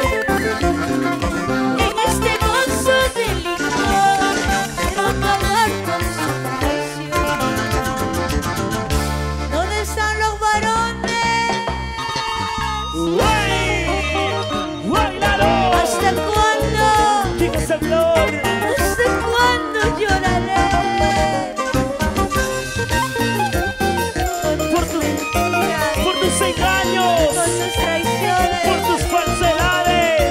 S2: En este vaso de licor, quiero acabar con su canción. ¿Dónde están los varones?
S8: ¡Bailalo!
S2: ¿Hasta cuándo?
S8: Chicas en flor.
S2: ¿Hasta cuándo lloraré?
S8: Por tus engaños,
S2: Con tus traiciones.
S8: por tus falsedades.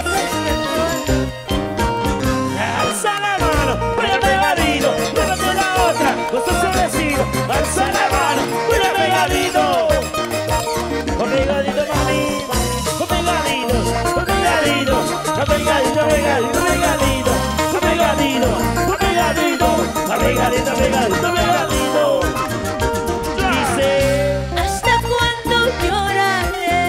S2: ¿Hasta
S8: Alza la mano, muy pegadito, pégate la otra, no estás agradecido. Alza la mano, muy pegadito. Con pegadito, mami, con pegadito, con pegadito, con pegadito, pegadito, pegadito, con pegadito, con pegadito, con pegadito, pegadito, pegadito. Dice,
S2: ¿Hasta cuándo lloraré?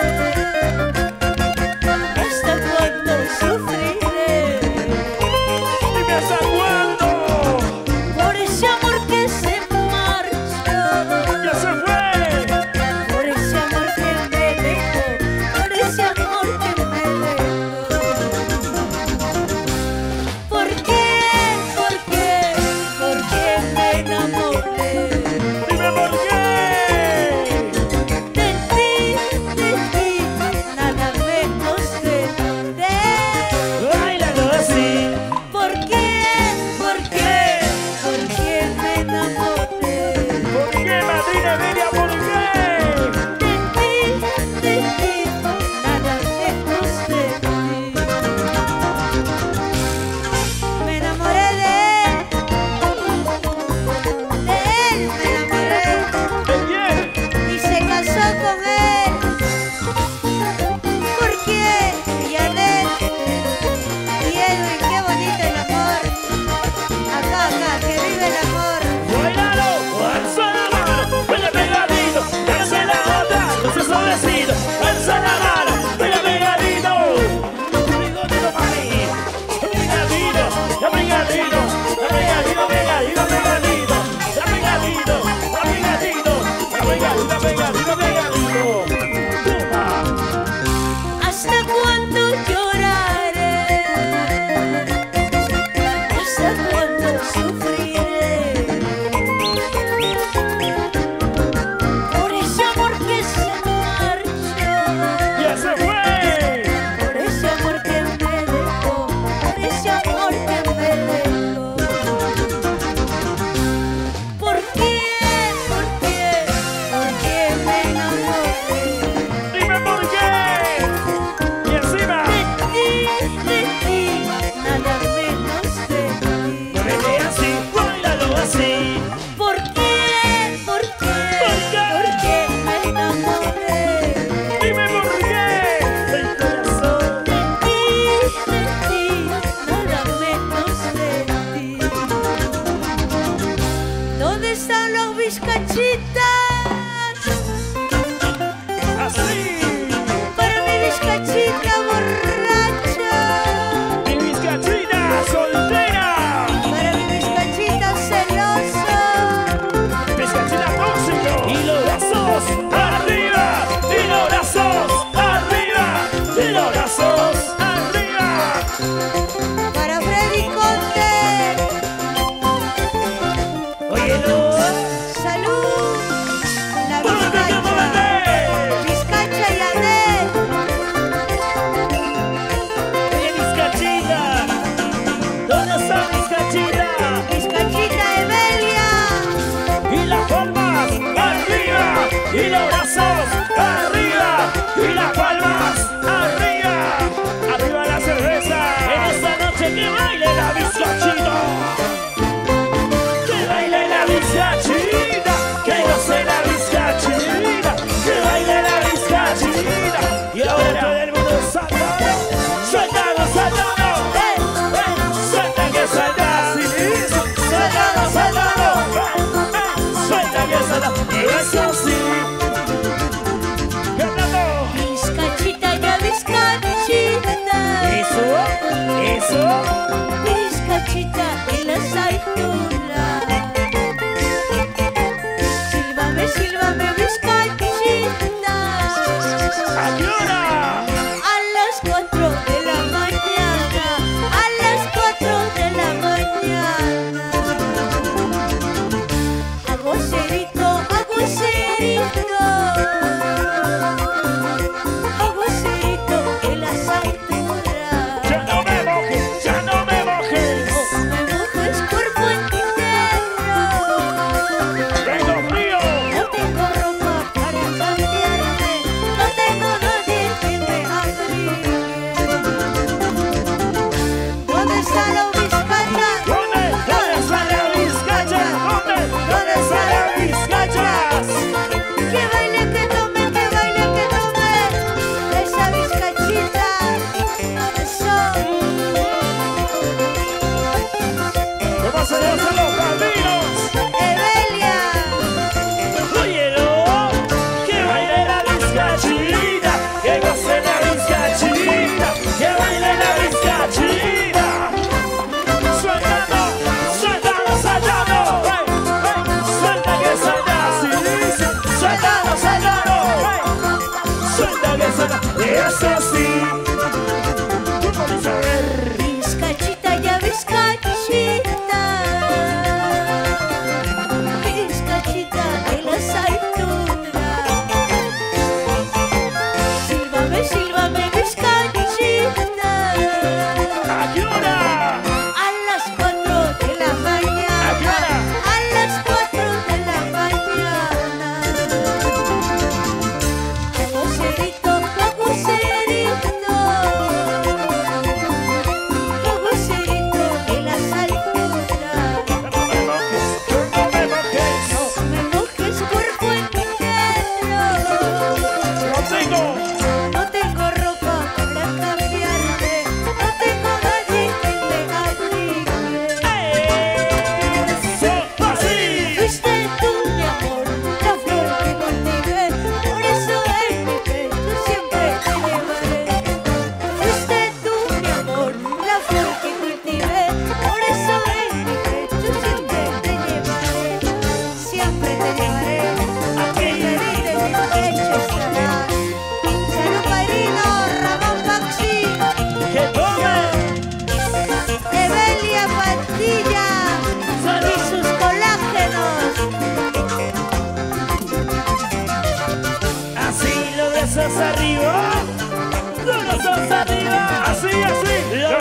S2: ¿Hasta cuándo sufriré?
S8: dime hasta cuándo,
S2: Por ese amor que se marchó,
S8: ya se fue.
S2: por ese amor que me dejó, por ese amor que me dejó. ¿Por qué? ¿Por qué? ¿Por qué me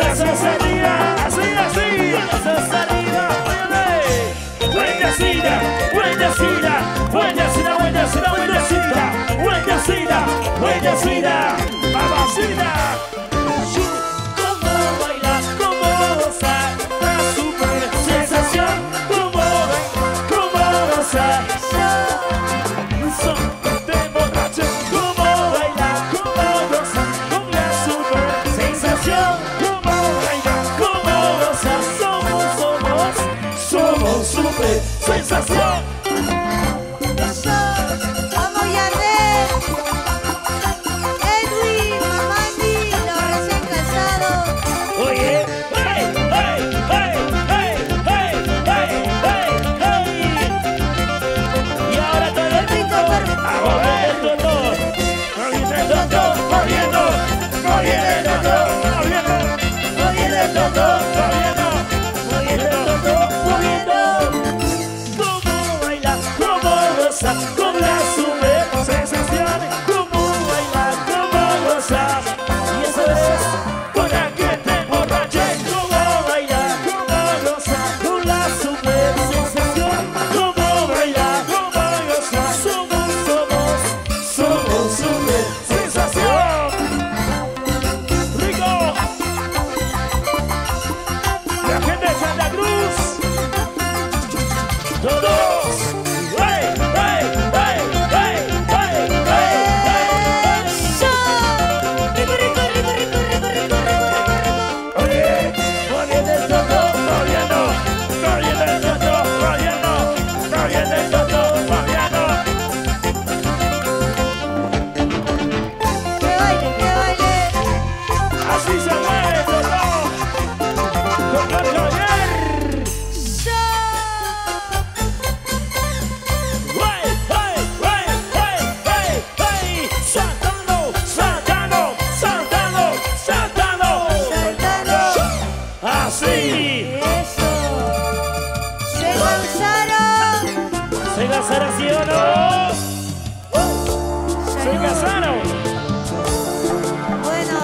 S8: brazos arriba, así, así.
S1: Brazos arriba,
S8: Buenasida, buenasida, buenasida, buenasida, buenasida, buenasida, buenasida, mamacita.
S1: cómo bailar, cómo gozar,
S8: La super sensación, como gozar. Son de borracho, como bailar, como gozar, con la super sensación, como bailar, como gozar. Somos super sensación.
S2: Vamos, Janet. Edwin, Mamandi, los recién casados.
S8: Oye, hey, hey, hey, hey, hey, hey, hey, hey. Y ahora todo el mundo a mover el dolor. Moviendo el dolor, moviendo, moviendo el dolor, moviendo, moviendo el dolor, moviendo, moviendo el dolor, moviendo. Cómo bailar, cómo gozar, con la super sensación. Cómo bailar, cómo gozar. Y eso es con la que te emborraches. Cómo bailar, cómo gozar, con la super sensación. Cómo bailar, cómo gozar. Somos super sensación. Rico. La gente de Santa Cruz. Todos. Hey, hey, hey, hey, hey, hey, hey.
S2: ¡Eso! Rico, rico, rico, rico, rico, rico, rico, rico.
S8: Oye, moviendo el toto, moviendo, moviendo el toto, moviendo, moviendo el toto, moviendo.
S2: ¡Que baile, que baile!
S8: Así se mueve el toto. Con Javier.
S2: ¡Eso!
S8: Hey, hey, hey, hey, hey, hey. Saltando, saltando, saltando, saltando.
S2: Saltando.
S8: Así.
S2: ¡Eso! ¡Se lanzaron!
S8: ¿Se casaron sí o no? ¿Se casaron?
S2: Bueno,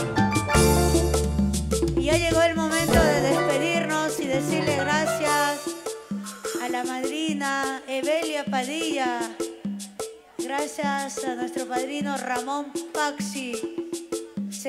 S2: ya llegó el momento de despedirnos y decirle gracias a la madrina Evelia Padilla. Gracias a nuestro padrino Ramón Paxi. Se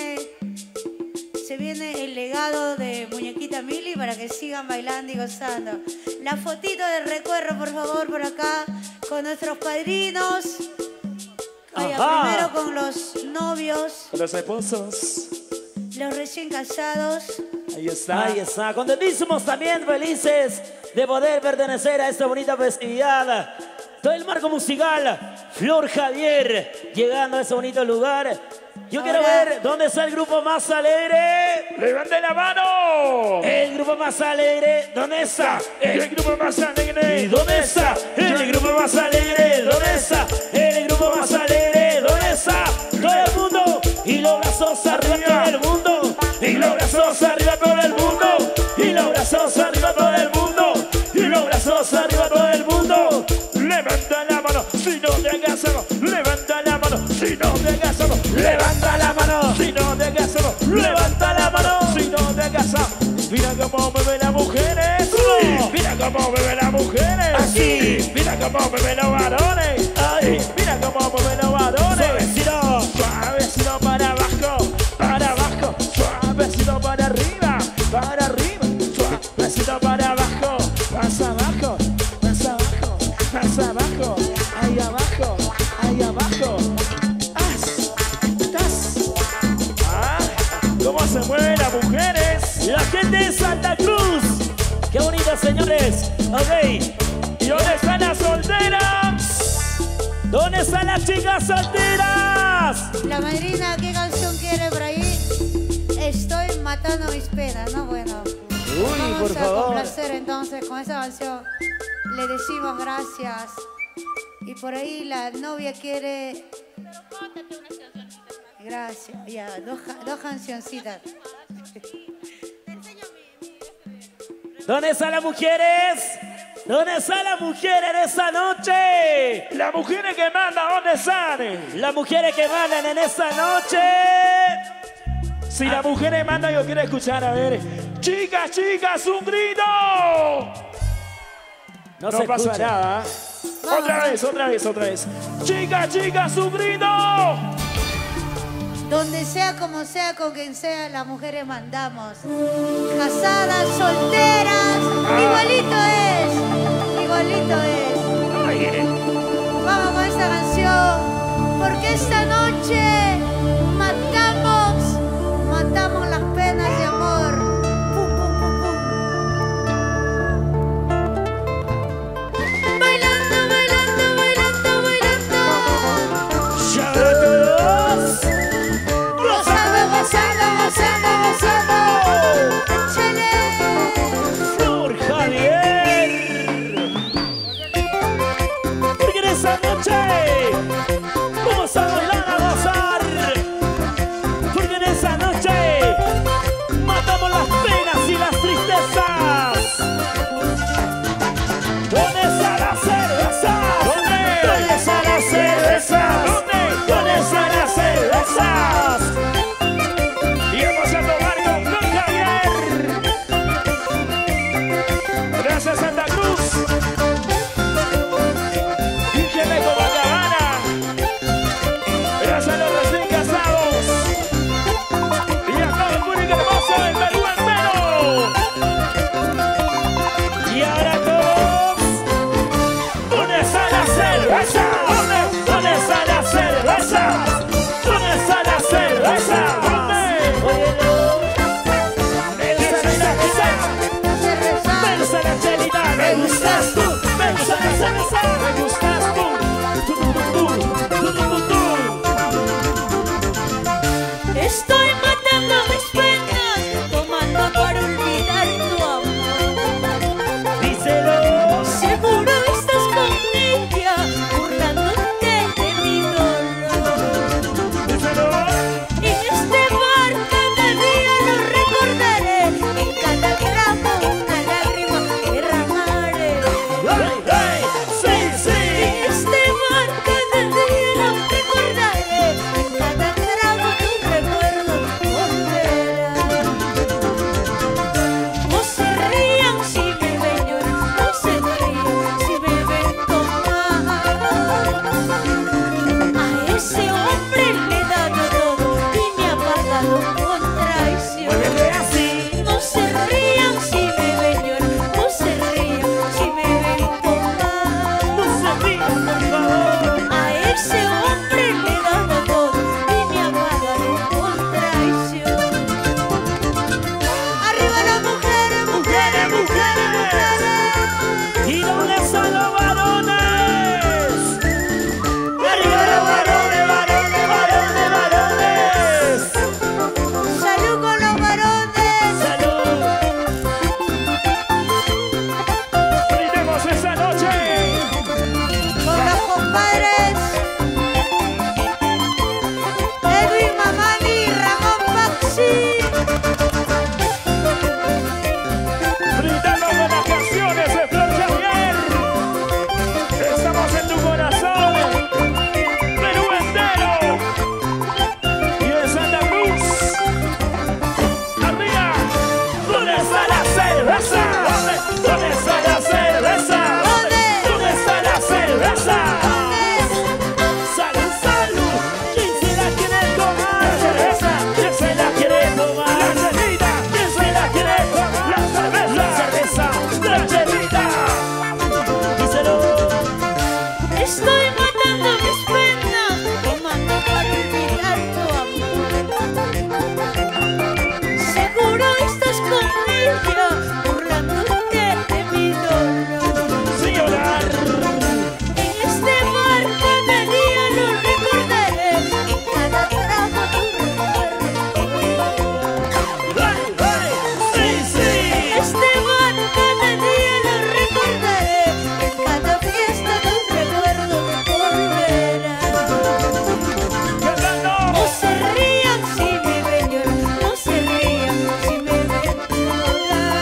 S2: viene el legado de Muñequita Mili para que sigan bailando y gozando. La fotito de recuerdo, por favor, por acá, con nuestros padrinos. Vaya,
S1: Ajá.
S2: primero con los novios,
S8: Los esposos.
S2: los recién casados.
S8: Ahí está.
S1: Ahí está, contentísimos también, felices de poder pertenecer a esta bonita festividad. Todo el marco musical, Flor Javier, llegando a ese bonito lugar. Yo quiero
S2: Ahora-
S1: ver dónde está el grupo más alegre.
S8: ¡Levante la mano!
S1: El grupo más alegre, ¿dónde está?
S8: El grupo más alegre.
S1: ¿Y dónde está? El grupo más alegre, ¿dónde está? El grupo más alegre, ¿dónde está? Todo el mundo y los brazos arriba todo el mundo.
S8: Y los brazos arriba todo el mundo.
S1: Y los brazos arriba todo el mundo. Y los brazos arriba todo el mundo.
S8: Levanta la mano si no te casamos. Levanta la mano si no te casamos.
S1: Levanta la mano.
S8: Si no te casamos.
S1: Levanta la mano.
S8: Si no te casamos. Mira cómo mueven las mujeres.
S1: ¿Cómo?
S8: Mira cómo mueven las mujeres.
S1: Así.
S8: Mira cómo mueven los varones.
S1: Ay.
S8: Mira cómo mueven los varones.
S1: Suavecito.
S8: Suavecito para abajo. Para abajo. Suavecito para arriba. Para arriba. Suavecito para abajo. Más abajo. Más abajo. Más abajo. Ahí abajo. Ahí abajo. ¿Cómo se mueven las mujeres?
S1: La gente de Santa Cruz. Qué bonito, señores. Ok.
S8: ¿Y dónde están las solteras?
S1: ¿Dónde están las chicas solteras?
S2: La madrina, ¿qué canción quiere por ahí? Estoy matando mis penas, ¿no? Bueno,
S1: Uy, por
S2: vamos a
S1: favor.
S2: complacer entonces con esa canción. Le decimos gracias. Y por ahí la novia quiere... Gracias, ya, dos cancioncitas.
S1: ¿Dónde están las mujeres? ¿Dónde están las mujeres en esta noche?
S8: Las mujeres que mandan, ¿dónde están?
S1: Las mujeres que mandan en esta noche.
S8: Si la mujer manda, yo quiero escuchar, a ver. Chicas, chicas, un grito. No
S1: se
S8: pasa
S1: escucha.
S8: nada. Otra vez, otra vez, otra vez. Chicas, chicas, un grito.
S2: Donde sea, como sea, con quien sea, las mujeres mandamos. Casadas, solteras, igualito es. Igualito es. Vamos con esta canción, porque esta noche matamos las penas de amor. Pum, pum, pum, pum. Bailando, bailando, bailando, bailando.
S8: Shout out to us.
S2: Gozando, gozando, gozando, gozando. Échale.
S8: Flor Javier. Porque en esa noche vamos a bailar, a gozar. Porque en esa noche matamos las penas y las tristezas. ¿Dónde está la cerveza? ¿Dónde está la cerveza? ¿Dónde están las cervezas? Y vamos a tomar con Flor Javier. Gracias Santa Cruz. Y Cheleco Bacabana. Gracias a los recién casados. Y a todo el público hermoso del Perú entero. Y ahora todos. ¿Dónde está la cerveza? ¿Dónde está la cerveza? ¿Dónde está la cerveza? ¿Dónde? Versa la chelita, me gustas tú, me gusta la cerveza, me gustas tú, tú, tú, tú, tú, tú, tú, tú.
S2: Estoy matando mis penas, tomando para olvidar tu amor.
S8: Díselo.
S2: Seguro estás con ella, burlándote de mi dolor.
S8: Díselo.
S2: En este bar cada día lo recordaré, en cada gramo una lágrima derramaré.
S8: ¡Ay, ay! ¡Sí, sí!
S2: En este bar cada día lo recordaré, en cada gramo tu recuerdo volverá. No se rían si me ven llorar, no se rían si me ven tomar. A ese hombre le he dado todo y me ha pagado con traición.
S8: Muévete así.
S2: No se rían si me ven llorar, no se rían si me ven tomar.
S8: No se rían, por favor.
S2: A ese hombre le he dado todo y me ha pagado con traición. Arriba las mujeres, mujeres, mujeres, mujeres.
S8: ¿Y dónde están los varones? ¡Arriba los varones, varones, varones, varones!
S2: Salud con los varones.
S8: ¡Salud! Brindemos esta noche.
S2: Con los compadres Edwin Mamani y Ramón Maxi.
S8: Brindando con las canciones de Flor Javier. Estamos en tu corazón, Perú entero. Y en Santa Cruz. Arriba. ¿Dónde está la cerveza? ¿Dónde está la cerveza?
S2: ¿Dónde?
S8: ¿Dónde está la cerveza? Salud, salud. ¿Quién se la quiere tomar? La cerveza. ¿Quién se la quiere tomar? La chelita. ¿Quién se la quiere tomar? La cerveza. La cerveza. La chelita. Díselo.
S2: Estoy matando mis penas, tomando para olvidar tu amor. Seguro estás con ella, burlándote de mi dolor.
S8: Sin llorar.
S2: En este bar cada día lo recordaré, en cada trago tu recuerdo.
S8: ¡Ay, ay! ¡Sí, sí!
S2: En este bar cada día lo recordaré, en cada fiesta tu recuerdo volverá.
S8: ¡Cantando!
S2: No se rían si me ven llorar, no se rían si me ven llorar.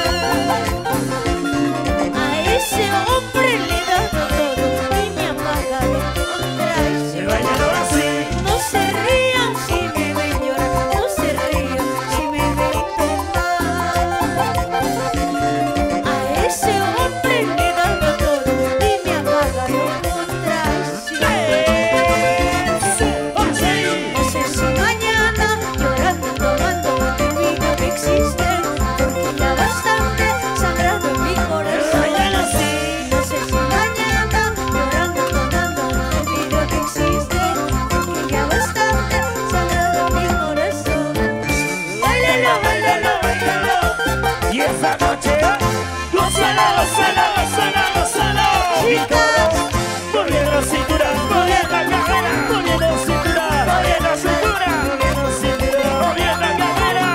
S1: gózalo, gózalo, gózalo.
S2: Chicas,
S1: Moviendo la cintura, moviendo la cadera, moviendo la cintura, moviendo la cintura, moviendo la cintura, moviendo la cadera.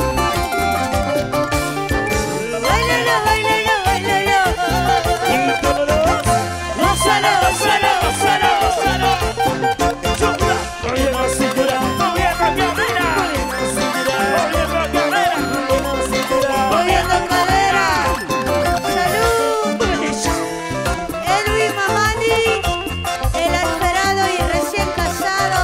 S2: bailalo, bailalo, bailalo.
S1: Y todos, gózalo, gózalo, gózalo, gózalo. Moviendo la cintura, moviendo la cadera, moviendo la cadera,
S2: Moviendo cadera. Salud. Edwin Mamani, el esperado y recién casado.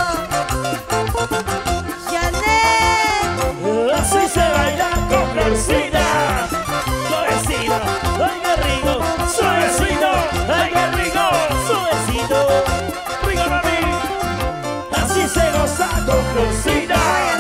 S2: Janet,
S1: así se baila con Florcita. Suavecito, ay qué rico. Suavecito, ay qué rico. Suavecito, rico mami. Así se goza con Florcita.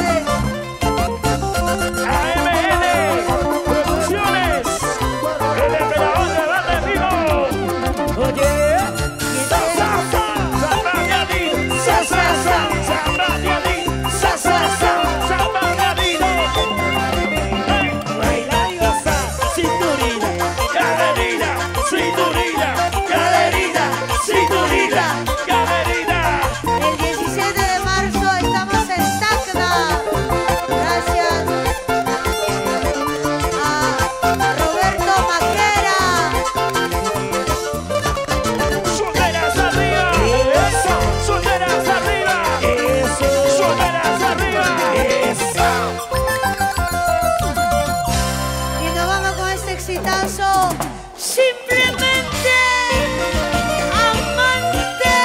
S1: AMN Producciones, el emperador de Barrio Vivo. Oye, sa sa sa, samba de allí, sa sa sa, samba de allí, sa sa sa, samba de allí. Hey, baila y goza, cinturita, caderita, cinturita, caderita, cinturita, caderita.
S2: el 17 de marzo estamos en Tacna. Gracias a Roberto Maquera.
S1: Solteras arriba, eso, solteras arriba, eso, solteras arriba, eso.
S2: Y nos vamos con este exitazo. Simplemente amante.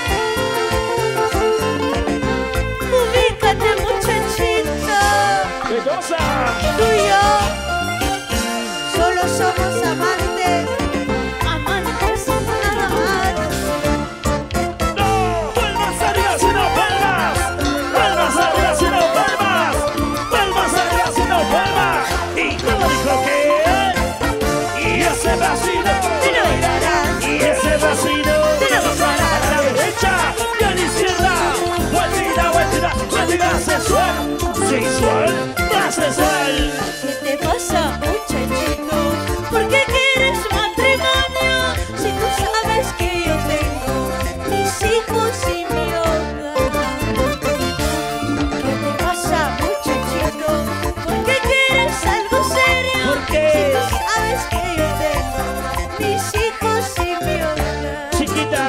S2: Ubícate, muchachito.
S1: ¿Qué cosa?
S2: Tú y yo solo somos amantes. Amantes nada más.
S1: No, palmas arriba si no palmas, palmas arriba si no palmas, palmas arriba si no palmas. Y como dijo que, y ese vacío,
S2: Te lo bailarás.
S1: y ese vacío,
S2: Te lo gozarás.
S1: a la derecha y a la izquierda, vueltita, vueltita, vueltita, sensual, sensual, más sensual.
S2: ¿Qué te pasa, muchachito? ¿Por qué quieres matrimonio? Si tú sabes que yo tengo mis hijos y mi hogar. ¿Qué te pasa, muchachito? ¿Por qué quieres algo serio?
S1: ¿Por qué?
S2: Si tú sabes que yo tengo mis hijos y mi hogar.
S1: Chiquita,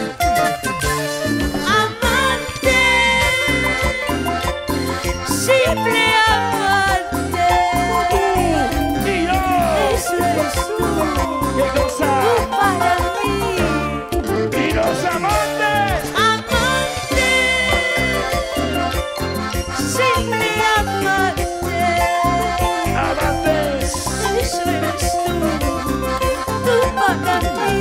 S2: Amante, simple amante.
S1: y yo,
S2: Eso eres tú,
S1: ¿qué cosa?
S2: tú para mí.
S1: Y los amantes,
S2: Amante, simple amante.
S1: amantes.
S2: Eso eres tú para mí.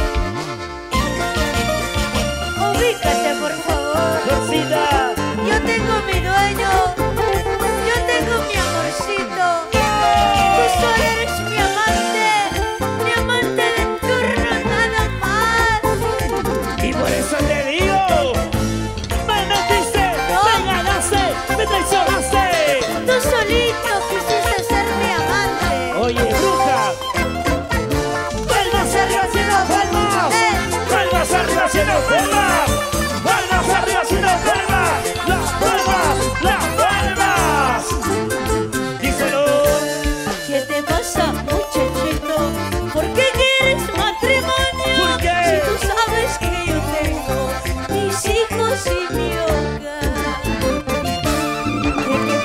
S2: Ubícate, por favor.
S1: Rosita,
S2: Yo tengo mi dueño, yo tengo mi amorcito. Tú solo eres mi amante de turno nada más.
S1: y por eso te digo, me metiste, me ganaste, me traicionaste.
S2: Tú solito quisiste ser mi amante.
S1: Oye, bruja, palmas arriba si no palmas, palmas arriba si no palmas, palmas arriba si no palmas, las palmas, las palmas. Díselo,
S2: ¿Qué te pasa, muchachito? ¿Por qué quieres matrimonio?
S1: ¿Por qué?
S2: Si tú sabes que yo tengo mis hijos y mi hogar. ¿Qué te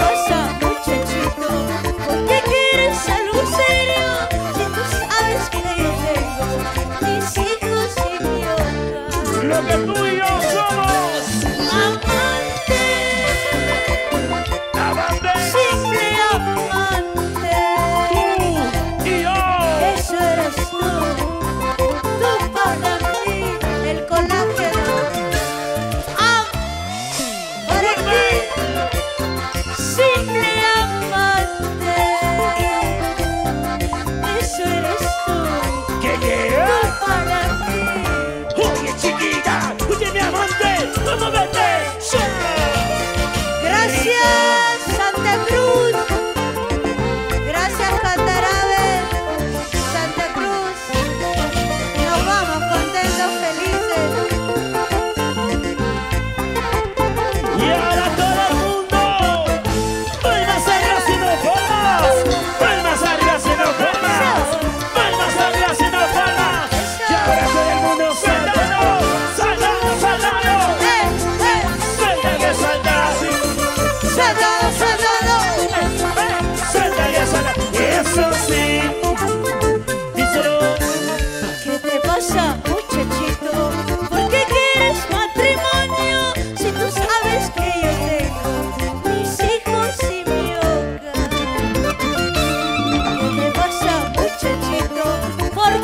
S2: Soldado, soldado.
S1: Soldaría, soldado. Eso sí. Díselo.
S2: ¿Qué te pasa, muchachito? ¿Por qué quieres matrimonio? Si tú sabes que yo tengo mis hijos y mi hogar. ¿Qué te pasa, muchachito? ¿Por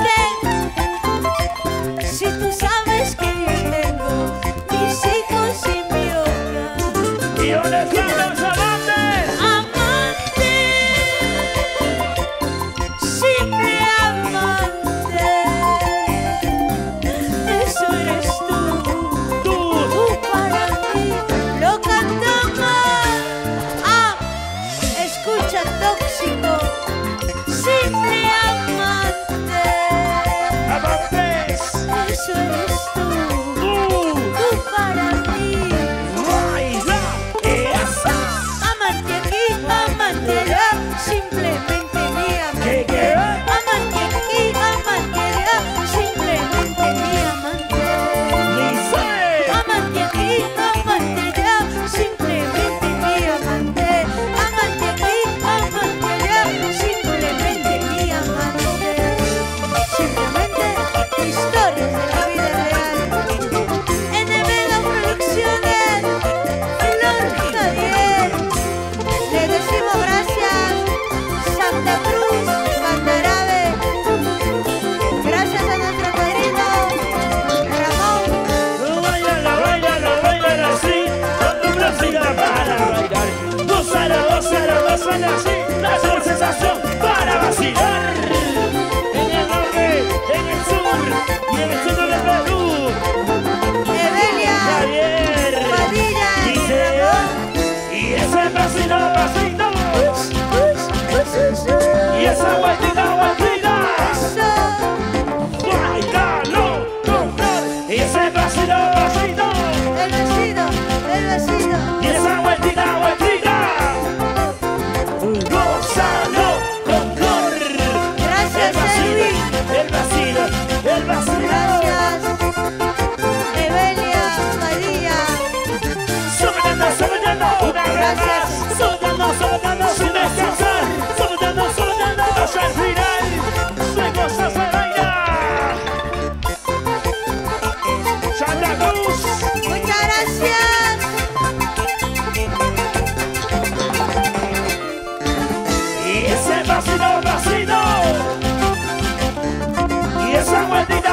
S2: qué? Si tú sabes que yo tengo mis hijos y mi hogar.
S1: ¿Y dónde están los amantes?
S2: Amante, simple amante, eso eres tú. Tú para mí lo cantamos. Ah, escucha, tóxico, simple amante,
S1: Amantes.
S2: eso eres tú para mí.
S1: Baila. Esa.
S2: Amante aquí, amante allá, simplemente mi amante.
S1: ¿Qué?
S2: Amante aquí, amante allá, simplemente mi amante.
S1: Dice.
S2: Amante aquí, amante allá, simplemente mi amante. Amante aquí, amante allá, simplemente mi amante. Simplemente historias de la vida real. NB Producciones, Flor Javier. Le decimos gracias, Santa Cruz, Candarabe. Gracias a nuestro padrino, Ramón.
S1: Bailala así, con tu bracita para bailar. Gózala así, la mejor sensación para vacilar. En el norte, en el sur y en el centro del Perú.
S2: Evelia,
S1: Javier,
S2: Padilla,
S1: dice, y ese vacilo, y esa vueltita,
S2: Eso,
S1: bailalo con flor, y ese vacilo,
S2: el vecino,
S1: y esa vueltita, gózalo con flor.
S2: Gracias, Edwin.
S1: El vacilo,
S2: Gracias, Evelia, Padilla.
S1: soñando, una vez
S2: Gracias.
S1: más, soñando, sin descansar, soñando, hasta el final, se goza, se baila. Santa Cruz,
S2: Muchas gracias.
S1: y ese vacilo, y esa vueltita,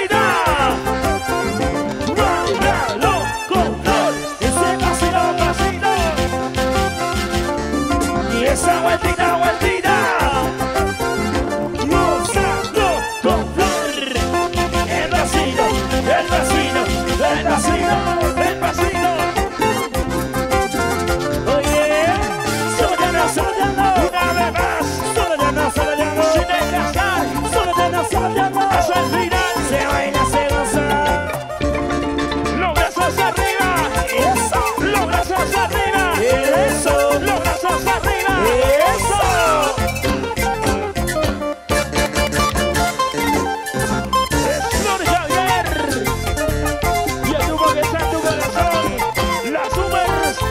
S1: bailalo con flor, ese vacilo, y esa vueltita, gozando con flor, el vacilo, oye, soñando, una vez más, soñando, sin descansar, soñando, hasta el final, se baila, se goza, los brazos arriba, eso, los brazos arriba, eso, los brazos arriba, eso. Es Flor Javier, y el humo que está en tu corazón, la super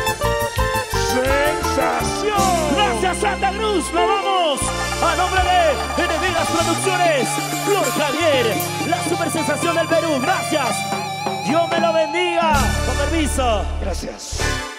S1: sensación. Gracias, Santa Cruz, nos vamos a nombre de Enemigas Producciones, Flor Javier, la super sensación del Perú. Gracias, Dios me lo bendiga. Con permiso. Gracias.